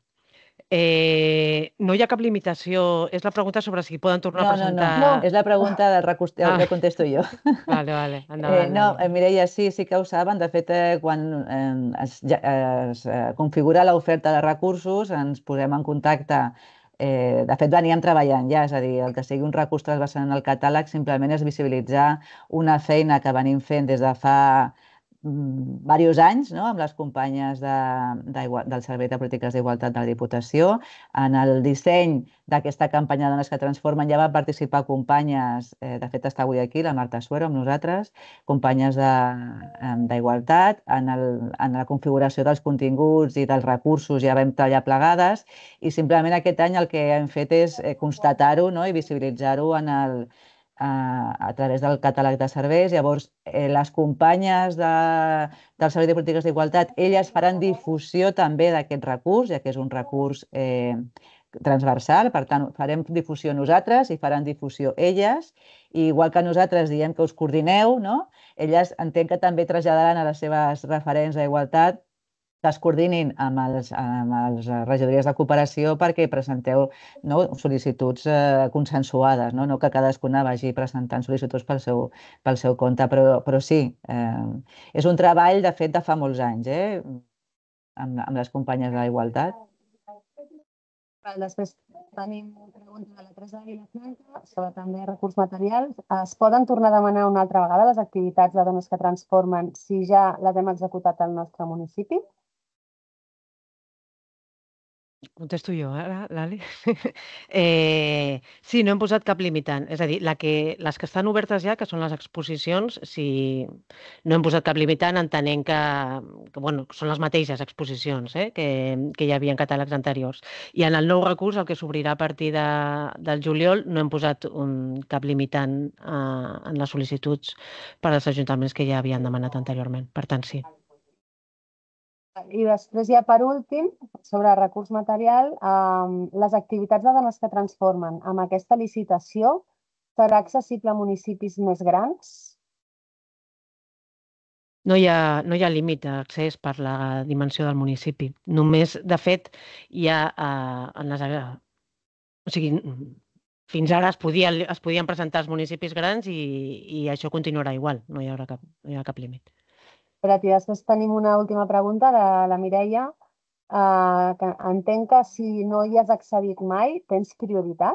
[SPEAKER 5] No hi ha cap limitació. És la pregunta sobre si poden tornar a presentar...
[SPEAKER 3] No, no, no. És la pregunta del recurs... Ja contesto jo.
[SPEAKER 5] Vale, vale.
[SPEAKER 3] No, Mireia, sí, sí que ho saben. De fet, quan es configura l'oferta de recursos, ens posem en contacte. De fet, veníem treballant ja, és a dir, el que sigui un recurs transversal en el catàleg simplement és visibilitzar una feina que venim fent des de fa diversos anys amb les companyes del Servei de Polítiques d'Igualtat de la Diputació. En el disseny d'aquesta campanya de Dones que Transformen ja van participar companyes, de fet està avui aquí la Marta Suero amb nosaltres, companyes d'Igualtat. En la configuració dels continguts i dels recursos ja vam treballar plegades i simplement aquest any el que hem fet és constatar-ho i visibilitzar-ho en el a través del catàleg de serveis. Llavors, les companyes del Servei de Polítiques d'Igualtat, elles faran difusió també d'aquest recurs, ja que és un recurs transversal, per tant, farem difusió nosaltres i faran difusió elles, i igual que nosaltres diem que us coordineu, elles entenc que també traslladaran a les seves referents d'igualtat que es coordinin amb les regidories de cooperació perquè presenteu sol·licituds consensuades, no que cadascuna vagi presentant sol·licituds pel seu compte. Però sí, és un treball, de fet, de fa molts anys, amb les companyes d'Igualtat.
[SPEAKER 6] Després tenim una pregunta de la Teresa de Vilafranca sobre també recurs materials. Es poden tornar a demanar una altra vegada les activitats de Dones que Transformen si ja les hem executat al nostre municipi?
[SPEAKER 5] Contesto jo, ara, Lali. Sí, no hem posat cap limitant. És a dir, les que estan obertes ja, que són les exposicions, no hem posat cap limitant entenent que són les mateixes exposicions que hi havia en catàlegs anteriors. I en el nou recurs, el que s'obrirà a partir del juliol, no hem posat cap limitant en les sol·licituds per als ajuntaments que ja havien demanat anteriorment. Per tant, sí.
[SPEAKER 6] I després, ja per últim, sobre recurs material, les activitats de Dones que Transformen, amb aquesta licitació, serà accessible a municipis més grans?
[SPEAKER 5] No hi ha límit d'accés per la dimensió del municipi. Només, de fet, hi ha... O sigui, fins ara es podien presentar als municipis grans i això continuarà igual, no hi haurà cap límit.
[SPEAKER 6] I després tenim una última pregunta de la Mireia. Entenc que si no hi has accedit mai, tens prioritat?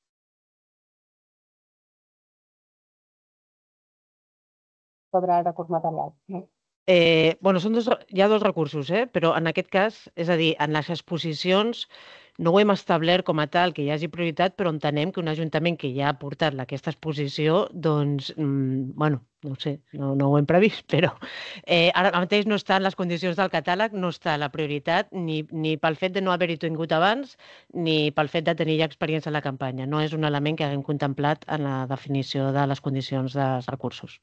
[SPEAKER 6] Sobre el recurs material.
[SPEAKER 5] Hi ha dos recursos, però en aquest cas, és a dir, en les exposicions no ho hem establert com a tal que hi hagi prioritat, però entenem que un ajuntament que ja ha portat aquesta exposició, doncs, bueno, no ho sé, no ho hem previst, però ara mateix no està en les condicions del catàleg, no està la prioritat ni pel fet de no haver-hi tingut abans ni pel fet de tenir ja experiència en la campanya. No és un element que haguem contemplat en la definició de les condicions dels recursos.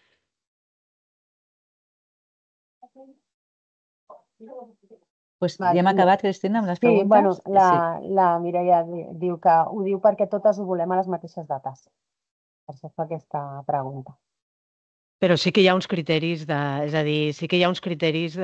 [SPEAKER 3] Ja hem acabat, Cristina, amb les preguntes?
[SPEAKER 6] Sí, la Mireia diu que ho diu perquè totes ho volem a les mateixes dates. Per això fa aquesta pregunta.
[SPEAKER 5] Però sí que hi ha uns criteris de... És a dir, sí que hi ha uns criteris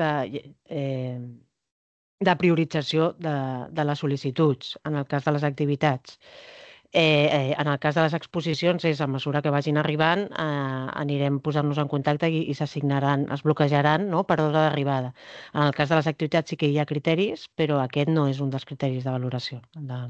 [SPEAKER 5] de priorització de les sol·licituds en el cas de les activitats. En el cas de les exposicions és a mesura que vagin arribant anirem posant-nos en contacte i s'assignaran, es bloquejaran per ordre d'arribada. En el cas de les activitats sí que hi ha criteris, però aquest no és un dels criteris de valoració.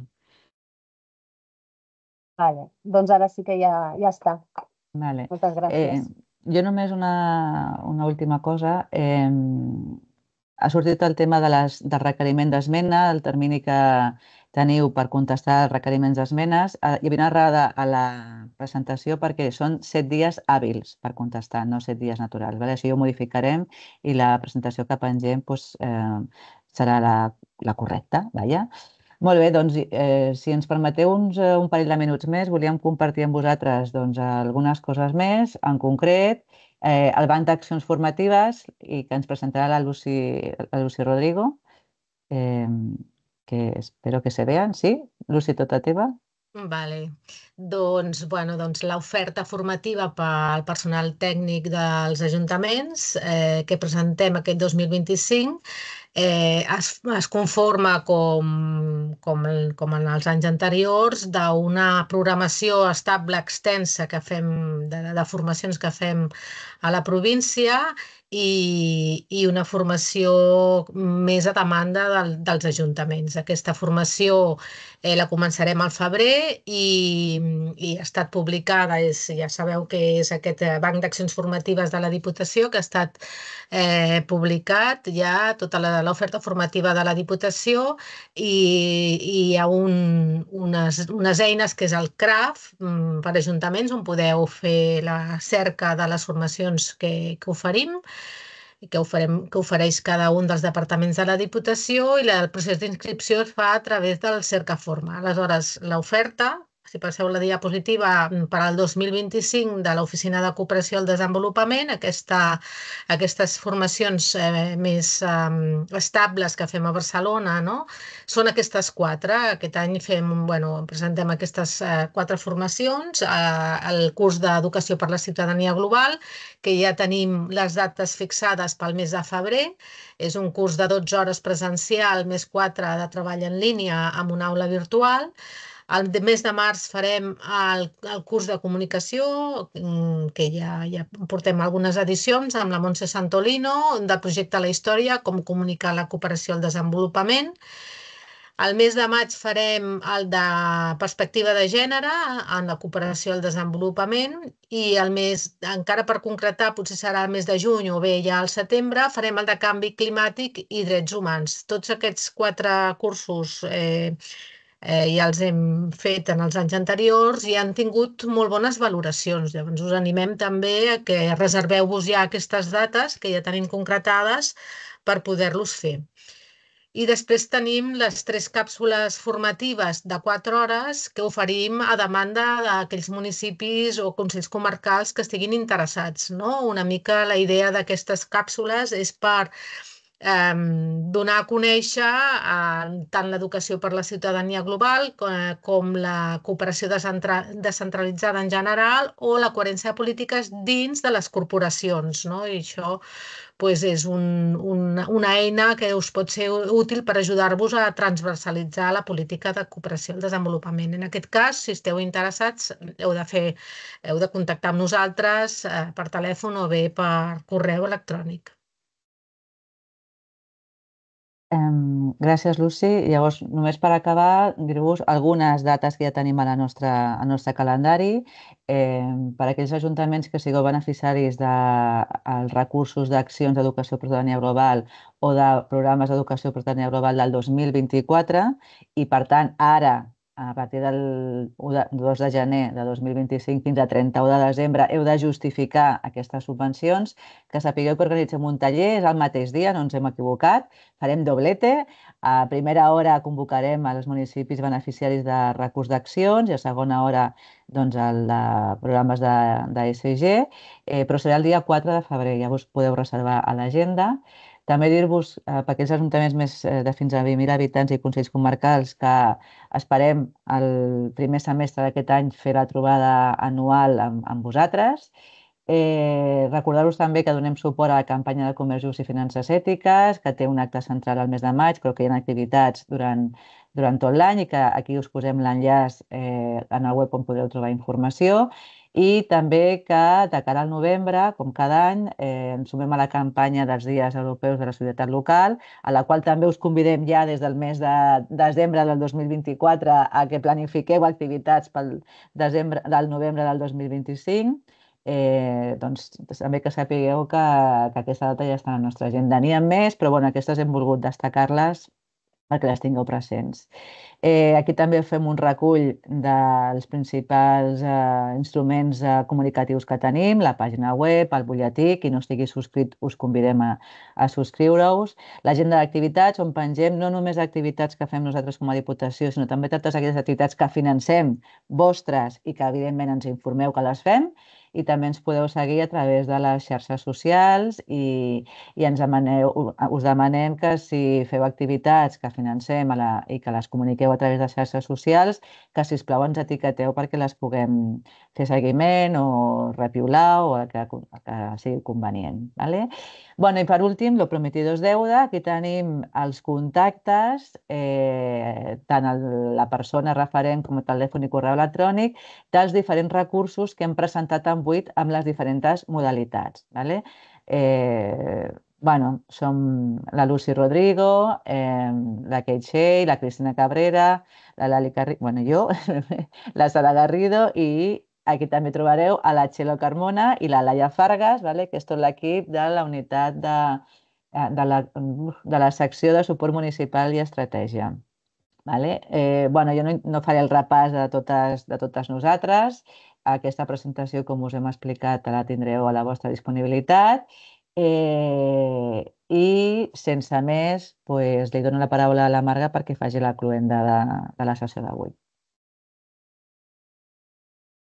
[SPEAKER 6] Doncs ara sí que ja està. Moltes gràcies.
[SPEAKER 3] Jo només una última cosa. Ha sortit el tema del requeriment d'esmena, el termini que teniu per contestar requeriments d'esmenes. Hi havia una errada a la presentació perquè són set dies hàbils per contestar, no set dies naturals. Això ho modificarem i la presentació que pengem serà la correcta. Molt bé, doncs, si ens permeteu un parell de minuts més, volíem compartir amb vosaltres algunes coses més, en concret, el banc d'accions formatives i que ens presentarà la Lucy Rodrigo, que espero que se vean. Sí? Lucy, tota teva.
[SPEAKER 4] Vale. Doncs, bueno, doncs l'oferta formativa pel personal tècnic dels ajuntaments que presentem aquest dos mil vint-i-cinc es conforma, com en els anys anteriors, d'una programació estable extensa de formacions que fem a la província i una formació més a demanda dels ajuntaments. Aquesta formació la començarem al febrer i ha estat publicada, ja sabeu que és aquest banc d'accions formatives de la Diputació que ha estat publicat ja tota l'oferta formativa de la Diputació i hi ha unes eines que és el C R A F per ajuntaments on podeu fer la cerca de les formacions que oferim que ofereix cada un dels departaments de la Diputació i el procés d'inscripció es fa a través del Cercaforma. Aleshores, l'oferta si passeu la diapositiva, per al dos mil vint-i-cinc de l'Oficina de Cooperació al Desenvolupament, aquesta, aquestes formacions eh, més eh, estables que fem a Barcelona, no? Són aquestes quatre. Aquest any fem, bueno, presentem aquestes eh, quatre formacions, eh, el curs d'Educació per la Ciutadania Global, que ja tenim les dates fixades pel mes de febrer. És un curs de dotze hores presencial més quatre de treball en línia amb una aula virtual. El mes de març farem el, el curs de comunicació, que ja, ja portem algunes edicions, amb la Montse Santolino, del projecte La Història, com comunicar la cooperació al desenvolupament. El mes de maig farem el de perspectiva de gènere en la cooperació al desenvolupament i el mes, encara per concretar, potser serà el mes de juny o bé ja al setembre, farem el de canvi climàtic i drets humans. Tots aquests quatre cursos eh, eh, ja els hem fet en els anys anteriors i han tingut molt bones valoracions. Llavors us animem també a que reserveu-vos ja aquestes dates que ja tenim concretades per poder-los fer. I després tenim les tres càpsules formatives de quatre hores que oferim a demanda d'aquells municipis o consells comarcals que estiguin interessats, no? Una mica la idea d'aquestes càpsules és per eh, donar a conèixer eh, tant l'educació per la ciutadania global com, com la cooperació descentralitzada en general o la coherència de polítiques dins de les corporacions, no? I això pues és un, un, una eina que us pot ser útil per ajudar-vos a transversalitzar la política de cooperació al desenvolupament. En aquest cas, si esteu interessats, heu de, fer, heu de contactar amb nosaltres eh, per telèfon o bé per correu electrònic.
[SPEAKER 3] Um, gràcies, Lucy. Llavors, només per acabar, dir-vos algunes dates que ja tenim a la nostra, al nostre calendari. Eh, per a aquells ajuntaments que sigueu beneficiaris dels recursos d'accions d'educació per ciutadania global o de programes d'educació per ciutadania global del dos mil vint-i-quatre i, per tant, ara, a partir del dos de gener de dos mil vint-i-cinc fins a trenta-u de desembre, heu de justificar aquestes subvencions, que sapigueu que organitzem un taller, és el mateix dia, no ens hem equivocat, farem doblete. A primera hora convocarem els municipis beneficiaris de recurs d'accions i a segona hora doncs, el de programes de, de S G, eh, però serà el dia quatre de febrer, ja us podeu reservar a l'agenda. També dir-vos, eh, per aquells ajuntaments més eh, de fins a vint mil habitants i consells comarcals, que esperem el primer semestre d'aquest any fer la trobada anual amb, amb vosaltres. Eh, Recordar-vos també que donem suport a la campanya de comerç just i finances ètiques, que té un acte central al mes de maig, però que hi ha activitats durant, durant tot l'any i que aquí us posem l'enllaç eh, en el web on podeu trobar informació. I també que de cara al novembre, com cada any, eh, ens sumem a la campanya dels Dies Europeus de la Solidaritat Local, a la qual també us convidem ja des del mes de desembre del dos mil vint-i-quatre a que planifiqueu activitats pel desembre, del novembre del dos mil vint-i-cinc. Eh, doncs també que sapigueu que, que aquesta data ja està a la nostra agenda. N'hi ha més, però bueno, aquestes hem volgut destacar-les perquè les tingueu presents. Eh, aquí també fem un recull dels principals eh, instruments eh, comunicatius que tenim, la pàgina web, el butlletí. Qui no estigui subscrit us convidem a, a subscriure-us. L'agenda d'activitats on pengem no només activitats que fem nosaltres com a Diputació, sinó també totes aquelles activitats que financem vostres i que evidentment ens informeu que les fem. I també ens podeu seguir a través de les xarxes socials i, i ens demaneu, us demanem que si feu activitats que financem a la, i que les comuniqueu a través de xarxes socials, que sisplau ens etiqueteu perquè les puguem fer seguiment o repiular o el que, el que sigui convenient. ¿Vale? Bueno, i per últim, lo prometido es deuda. Aquí tenim els contactes, eh, tant el, la persona referent com el telèfon i correu electrònic, dels diferents recursos que hem presentat en buit amb les diferents modalitats. ¿Vale? Eh, bueno, som la Lucy Rodrigo, eh, la Kate Shea, la Cristina Cabrera, la Lali Carri... bueno, jo, la Sara Garrido i aquí també trobareu a la Txelo Carmona i la Laia Fargas, ¿vale? Que és tot l'equip de la unitat de, de, la, de la secció de suport municipal i estratègia. Vale? Eh, bueno, jo no, no faré el repàs de totes, de totes nosaltres. Aquesta presentació, com us hem explicat, la tindreu a la vostra disponibilitat. Eh, I sense més, pues, li dono la paraula a la Marga perquè faci la cloenda de, de la sessió d'avui.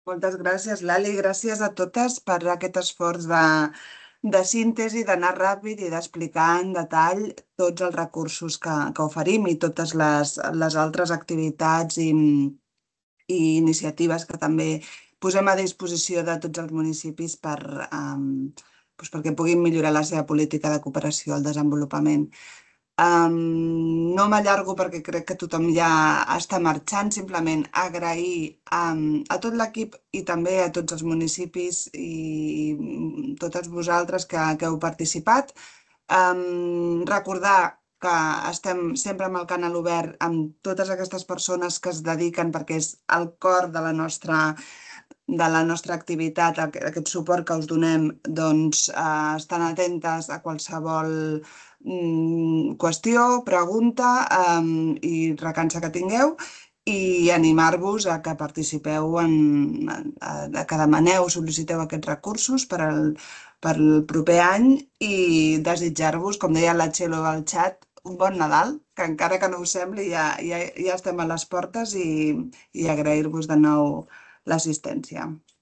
[SPEAKER 2] Moltes gràcies, Lali. Gràcies a totes per aquest esforç de, de síntesi, d'anar ràpid i d'explicar en detall tots els recursos que, que oferim i totes les, les altres activitats i, i iniciatives que també posem a disposició de tots els municipis per, um, doncs perquè puguin millorar la seva política de cooperació al desenvolupament. Um, no m'allargo perquè crec que tothom ja està marxant, simplement agrair um, a tot l'equip i també a tots els municipis i totes vosaltres que, que heu participat. Um, recordar que estem sempre amb el canal obert amb totes aquestes persones que es dediquen, perquè és el cor de la nostra de la nostra activitat, aquest suport que us donem, doncs eh, estan atentes a qualsevol mm, qüestió, pregunta eh, i recança que tingueu i animar-vos a que participeu, en, a, a que demaneu, sol·liciteu aquests recursos per al, per al proper any i desitjar-vos, com deia la Txelo al xat, un bon Nadal, que encara que no us sembli ja, ja, ja estem a les portes i, i agrair-vos de nou l'assistència.